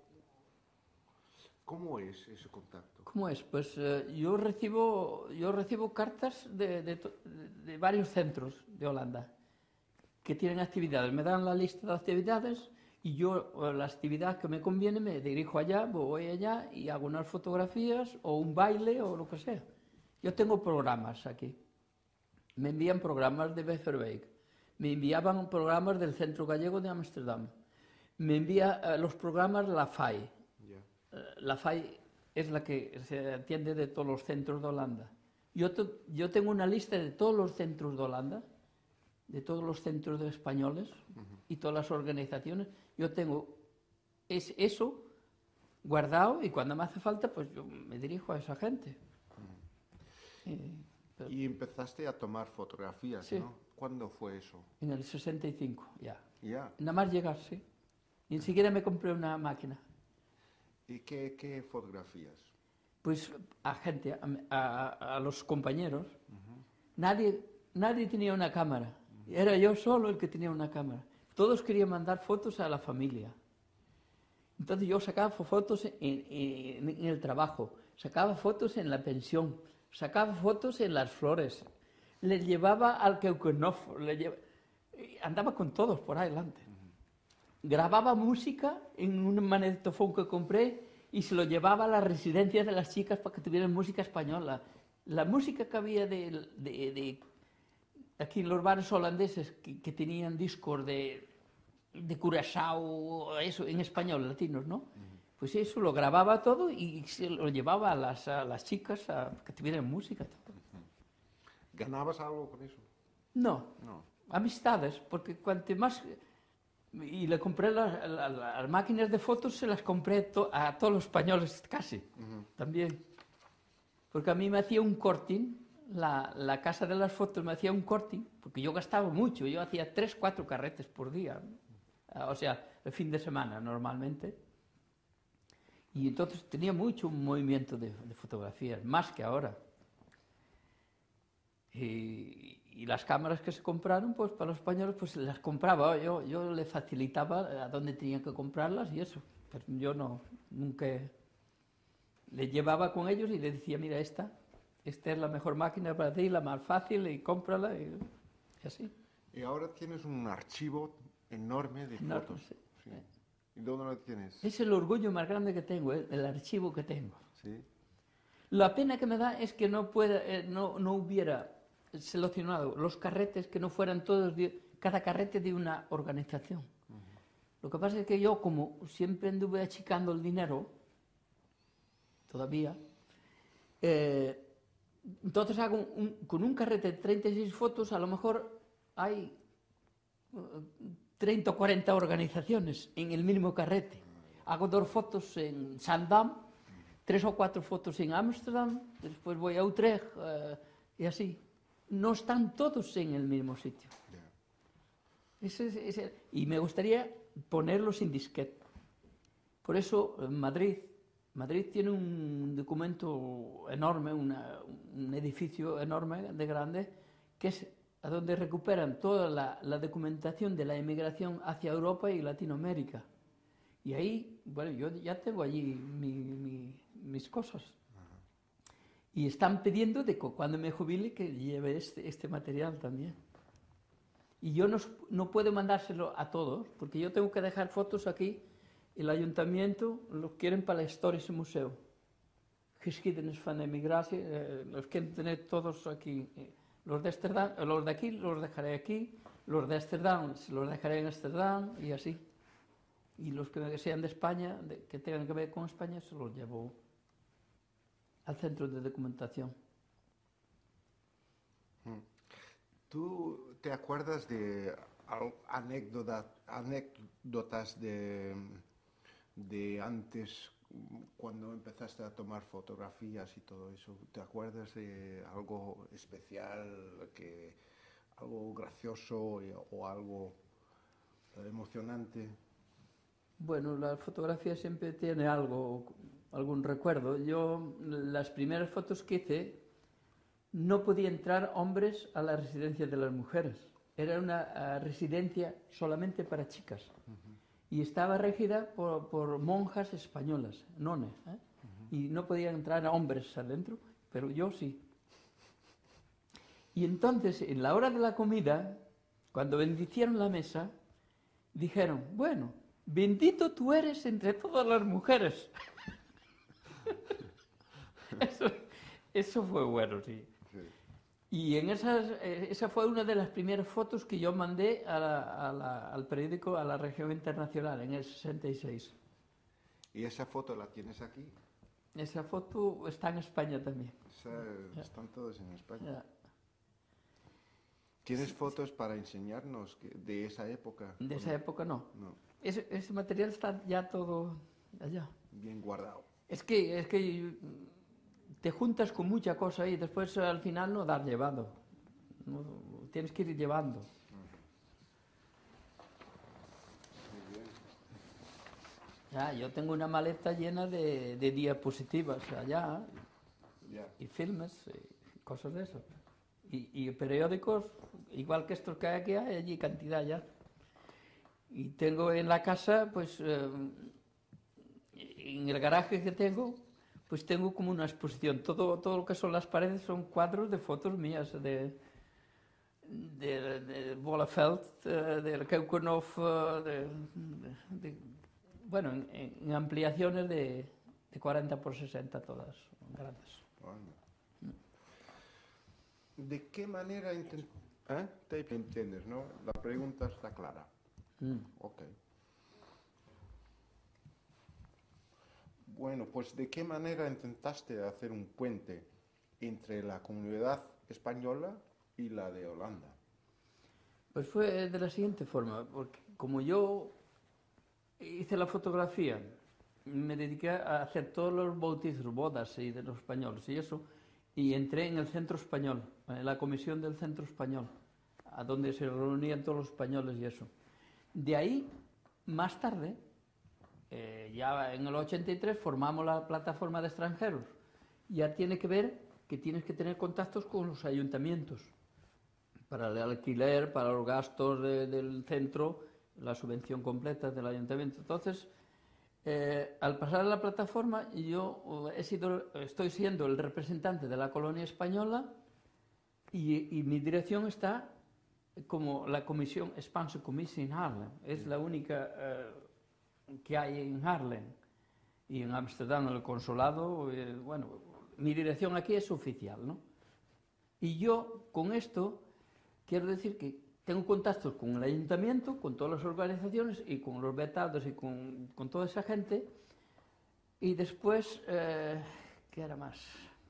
es ese contacto? ¿Cómo es? Pues yo recibo cartas de varios centros de Holanda que tienen actividades. Me dan la lista de actividades y yo, la actividad que me conviene, me dirijo allá, voy allá y hago unas fotografías o un baile o lo que sea. Yo tengo programas aquí. Me envían programas de Beverwijk, me enviaban programas del Centro Gallego de Ámsterdam, me envía los programas la FAI. Yeah. La FAI es la que se atiende de todos los centros de Holanda. Yo tengo una lista de todos los centros de Holanda, de todos los centros españoles y todas las organizaciones. Yo tengo eso guardado y cuando me hace falta, pues yo me dirijo a esa gente. Y empezaste a tomar fotografías, Sí. ¿no? ¿Cuándo fue eso? En el 65, ya. Ya. Nada más llegar, sí. Y enseguida me compré una máquina. ¿Y qué fotografías? Pues a gente, a los compañeros. Nadie tenía una cámara. Era yo solo el que tenía una cámara. Todos querían mandar fotos a la familia. Entonces yo sacaba fotos en el trabajo, sacaba fotos en la pensión, sacaba fotos en las flores, les llevaba al Keukenhof, andaba con todos por ahí adelante. Grababa música en un magnetofón que compré y se lo llevaba a las residencias de las chicas para que tuvieran música española. La música que había aquí en los bares holandeses que tenían discos de Curaçao, eso, en español, latinos, ¿no? Pues eso lo grababa todo y se lo llevaba a las chicas a que tuvieran música. Todo. ¿Ganabas algo con eso? No, No. amistades, porque cuanto más... Y le compré las máquinas de fotos, se las compré a todos los españoles casi, también. Porque a mí me hacía un corting, la casa de las fotos me hacía un corting, porque yo gastaba mucho, yo hacía 3, 4 carretes por día, o sea, el fin de semana normalmente. Y entonces tenía mucho movimiento de fotografías, más que ahora. Y las cámaras que se compraron, pues para los españoles, pues las compraba. Yo les facilitaba a dónde tenían que comprarlas y eso. Pero yo nunca les llevaba con ellos y les decía, mira, esta es la mejor máquina para ti, la más fácil, y cómprala, y así. Y ahora tienes un archivo enorme de Enorme, fotos. sí. Sí. ¿Y dónde lo tienes? Es el orgullo más grande que tengo, el archivo que tengo. Sí. La pena que me da es que no hubiera seleccionado los carretes que no fueran todos, cada carrete de una organización. Lo que pasa es que yo, como siempre anduve achicando el dinero, todavía, entonces hago con un carrete de 36 fotos, a lo mejor hay 30 o 40 organizaciones en el mismo carrete. Hago 2 fotos en Zaandam, 3 o 4 fotos en Ámsterdam, después voy a Utrecht y así. No están todos en el mismo sitio. Yeah. Y me gustaría ponerlos en disquete. Por eso Madrid tiene un documento enorme, un edificio enorme, de grande, que es a donde recuperan toda la documentación de la emigración hacia Europa y Latinoamérica. Y ahí, bueno, yo ya tengo allí mis mis cosas. Y están pidiendo de que cuando me jubile que lleve este material también. Y yo no puedo mandárselo a todos, porque yo tengo que dejar fotos aquí. El ayuntamiento lo quieren para el Historische Museum. Geschiedenis van de Emigratie, los quieren tener todos aquí. Los de Ámsterdam, los de aquí los dejaré aquí, los de Ámsterdam los dejaré en Ámsterdam y así. Y los que sean de España, que tengan que ver con España, se los llevo al centro de documentación. ¿Tú te acuerdas de anécdotas de antes, cuando empezaste a tomar fotografías y todo eso? ¿Te acuerdas de algo especial, algo gracioso o algo emocionante? Bueno, la fotografía siempre tiene algún recuerdo. Yo, las primeras fotos que hice, no podía entrar hombres a la residencia de las mujeres. Era una residencia solamente para chicas. Y estaba regida por monjas españolas, nones, ¿eh? Y no podían entrar hombres adentro, pero yo sí. Y entonces, en la hora de la comida, cuando bendicieron la mesa, dijeron, bueno, bendito tú eres entre todas las mujeres. Eso fue bueno, sí. Y esa fue una de las primeras fotos que yo mandé al periódico, a la Región Internacional, en el 66. ¿Y esa foto la tienes aquí? Esa foto está en España también. Están todos en España. Ya. ¿Tienes fotos para enseñarnos de esa época? De esa época no. No. Ese material está ya todo allá. Bien guardado. Es que te juntas con mucha cosa y después al final no das llevando. No, tienes que ir llevando. Muy bien. Ya, yo tengo una maleta llena de diapositivas allá, Ya. y filmes, y cosas de eso. Y periódicos, igual que estos que hay aquí, hay allí cantidad ya. Y tengo en la casa, pues, en el garaje que tengo, pues tengo como una exposición. Todo lo que son las paredes son cuadros de fotos mías, de Bollefeld, de Keukenhof, bueno, en ampliaciones de 40 por 60 todas, grandes. Bueno. ¿De qué manera te entiendes, no? La pregunta está clara. Ok. Bueno, pues ¿de qué manera intentaste hacer un puente entre la comunidad española y la de Holanda? Pues fue de la siguiente forma, porque como yo hice la fotografía, me dediqué a hacer todos los bautizos, bodas y de los españoles y eso, y entré en el Centro Español, en la comisión del Centro Español, a donde se reunían todos los españoles y eso. De ahí, más tarde, ya en el 83 formamos la plataforma de extranjeros. Ya tiene que ver que tienes que tener contactos con los ayuntamientos para el alquiler, para los gastos del centro, la subvención completa del ayuntamiento. Entonces, al pasar a la plataforma, yo estoy siendo el representante de la colonia española y mi dirección está como la comisión Spaanse Commissie en Haarlem. Es la única que hay en Haarlem y en Ámsterdam, en el consulado. Bueno, mi dirección aquí es oficial, ¿no? Y yo con esto quiero decir que tengo contactos con el ayuntamiento, con todas las organizaciones y con los vetados y con toda esa gente. Y después, ¿qué era más?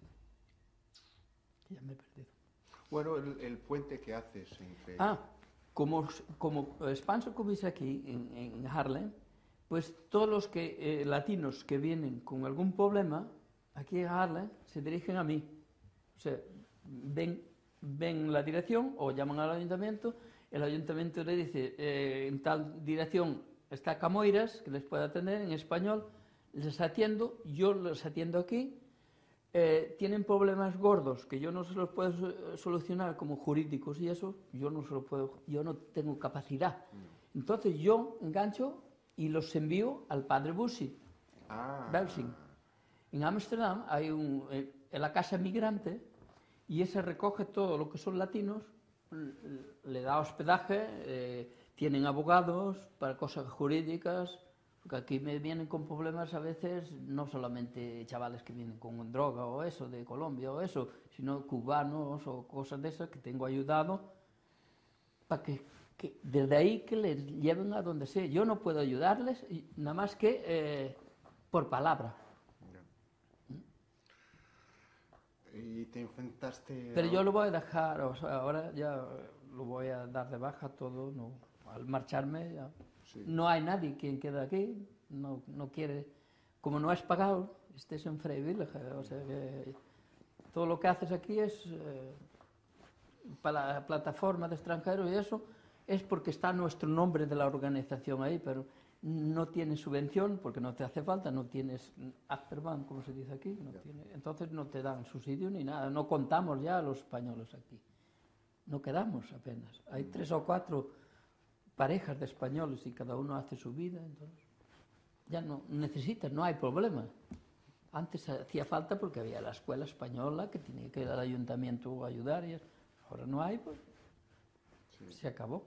Ya me he perdido. Bueno, el puente que haces entre... Como Spaanse Commissie aquí en Haarlem, pues todos los latinos que vienen con algún problema aquí en Haarlem se dirigen a mí. O sea, ven la dirección o llaman al ayuntamiento, el ayuntamiento le dice en tal dirección está Camoiras, que les puede atender en español, les atiendo, yo los atiendo aquí. Tienen problemas gordos que yo no se los puedo solucionar como jurídicos y eso, yo no tengo capacidad. Entonces yo engancho y los envío al padre Bussi, Belsing. En Ámsterdam hay en la casa migrante y ese recoge todo lo que son latinos, le da hospedaje, tienen abogados para cosas jurídicas, porque aquí me vienen con problemas a veces, no solamente chavales que vienen con droga o eso, de Colombia o eso, sino cubanos o cosas de esas que tengo ayudado para que desde ahí que les lleven a donde sea. Yo no puedo ayudarles nada más que por palabra. ¿Y te enfrentaste? Pero yo lo voy a dejar, o sea, ahora ya lo voy a dar de baja todo, no, al marcharme ya. Sí. No hay nadie quien queda aquí, no quiere, como no has pagado, estés en Freiwillige, o sea que todo lo que haces aquí es para la plataforma de extranjeros y eso es porque está nuestro nombre de la organización ahí, pero no tienes subvención porque no te hace falta, no tienes Achterbank, como se dice aquí, entonces no te dan subsidio ni nada, no contamos ya a los españoles aquí, no quedamos apenas, hay 3 o 4 parejas de españoles y cada uno hace su vida, entonces ya no necesitas, no hay problema. Antes hacía falta porque había la escuela española que tenía que ir al ayuntamiento a ayudar y ahora no hay, pues sí. Se acabó.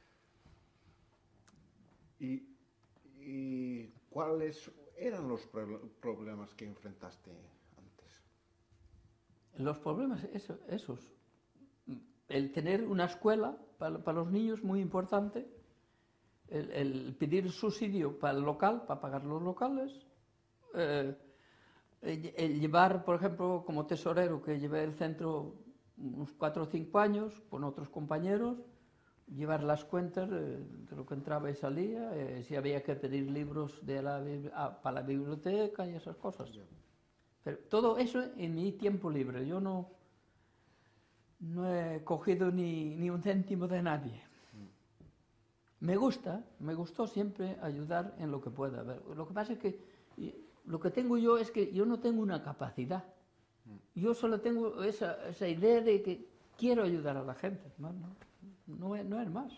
¿Y cuáles eran los problemas que enfrentaste antes? Los problemas, esos. El tener una escuela para los niños muy importante, el pedir subsidio para el local, para pagar los locales, el llevar, por ejemplo, como tesorero, que llevé el centro unos 4 o 5 años con otros compañeros, llevar las cuentas de lo que entraba y salía, si había que pedir libros para la biblioteca y esas cosas. Pero todo eso en mi tiempo libre. Yo no he cogido ni un céntimo de nadie. Me gustó siempre ayudar en lo que pueda. Lo que pasa es que lo que tengo yo es que yo no tengo una capacidad. Yo solo tengo esa idea de que quiero ayudar a la gente. No es más.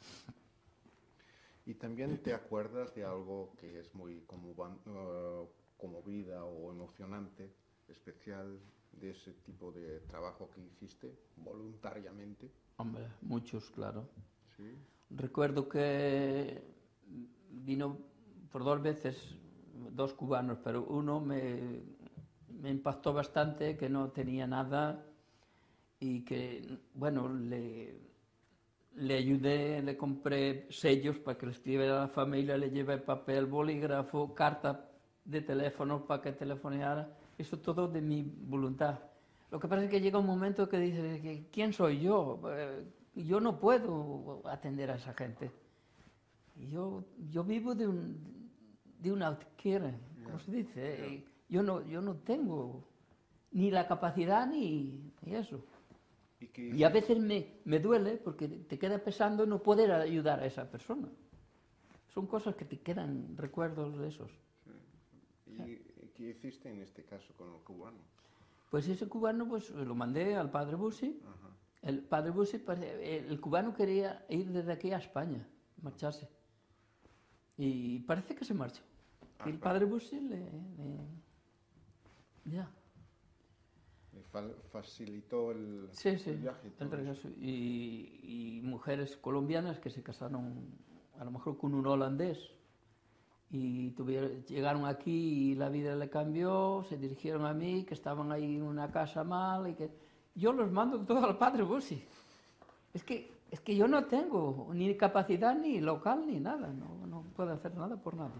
¿Y también te acuerdas de algo que es muy conmovida o emocionante, especial, de ese tipo de trabajo que hiciste voluntariamente? Hombre, muchos, claro. ¿Sí? Recuerdo que vino por 2 veces 2 cubanos, pero uno me impactó bastante, que no tenía nada y que, bueno, le ayudé, le compré sellos para que le escribiera a la familia, le llevé papel, bolígrafo, carta de teléfono para que telefoneara, eso todo de mi voluntad. Lo que pasa es que llega un momento que dices, ¿quién soy yo? Yo no puedo atender a esa gente. Yo vivo de una adquire, ¿cómo se dice? Yo no tengo ni la capacidad ni eso. Y a veces me duele porque te queda pensando no poder ayudar a esa persona. Son cosas que te quedan, recuerdos de esos. Sí. ¿Y qué hiciste en este caso con el cubano? Pues ese cubano pues lo mandé al padre Bussi. Ajá. El padre Bussi, el cubano quería ir desde aquí a España, marcharse. Y parece que se marchó. Y el padre Bussi ya. Le facilitó el viaje. El regreso. Y mujeres colombianas que se casaron a lo mejor con un holandés y llegaron aquí y la vida le cambió, se dirigieron a mí, que estaban ahí en una casa mal y que yo los mando todo al padre Bussi. Es que yo no tengo ni capacidad ni local ni nada, no puedo hacer nada por nadie.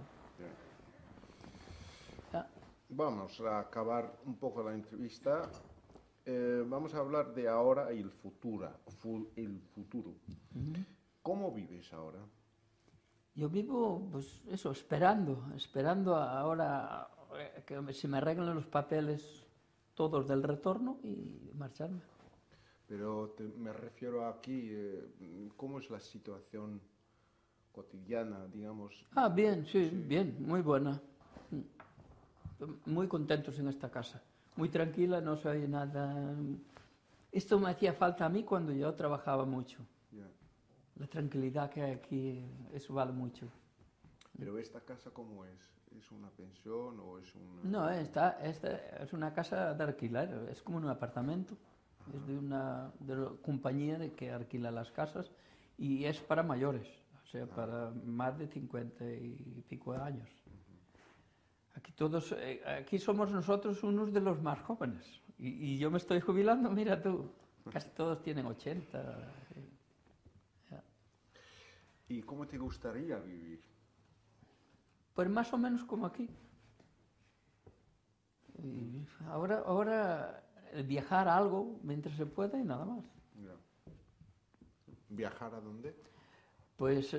Ya. Vamos a acabar un poco la entrevista. Vamos a hablar de ahora y el futuro. Uh-huh. ¿Cómo vives ahora? Yo vivo, pues eso, esperando ahora que se me arreglen los papeles todos del retorno y marcharme. Pero me refiero aquí, ¿cómo es la situación cotidiana, digamos? Bien, sí, bien, muy buena. Muy contentos en esta casa. Muy tranquila, no soy nada... Esto me hacía falta a mí cuando yo trabajaba mucho. Yeah. La tranquilidad que hay aquí, eso vale mucho. Pero esta casa, ¿cómo es? ¿Es una pensión o es un...? No, esta es una casa de alquiler, es como un apartamento. Es de una compañía que alquila las casas y es para mayores, o sea, para más de 50 y pico años. Aquí somos nosotros unos de los más jóvenes y yo me estoy jubilando, mira tú, casi todos tienen 80. Ya. ¿Y cómo te gustaría vivir? Pues más o menos como aquí. Y ahora viajar algo mientras se pueda y nada más. Ya. ¿Viajar a dónde? Pues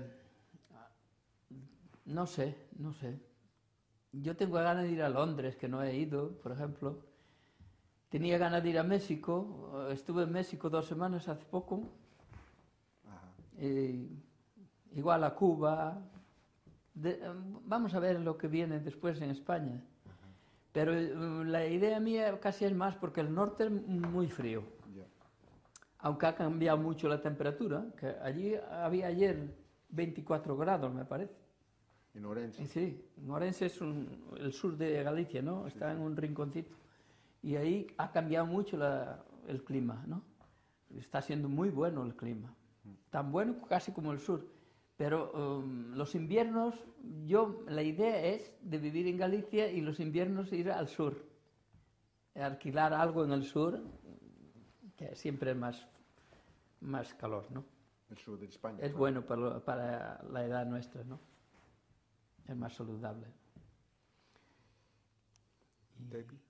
no sé. Yo tengo ganas de ir a Londres, que no he ido, por ejemplo. Tenía ganas de ir a México, estuve en México 2 semanas hace poco. Ajá. Igual a Cuba. Vamos a ver lo que viene después en España. Pero la idea mía casi es más porque el norte es muy frío. Ya. Aunque ha cambiado mucho la temperatura, que allí había ayer 24 grados, me parece. ¿En Orense? Sí, Orense es el sur de Galicia, ¿no? Está en un rinconcito. Y ahí ha cambiado mucho el clima, ¿no? Está siendo muy bueno el clima. Tan bueno casi como el sur. Pero los inviernos, la idea es de vivir en Galicia y los inviernos ir al sur. Alquilar algo en el sur, que siempre es más calor, ¿no? El sur de España. Es bueno para la edad nuestra, ¿no? Es más saludable. Tepi.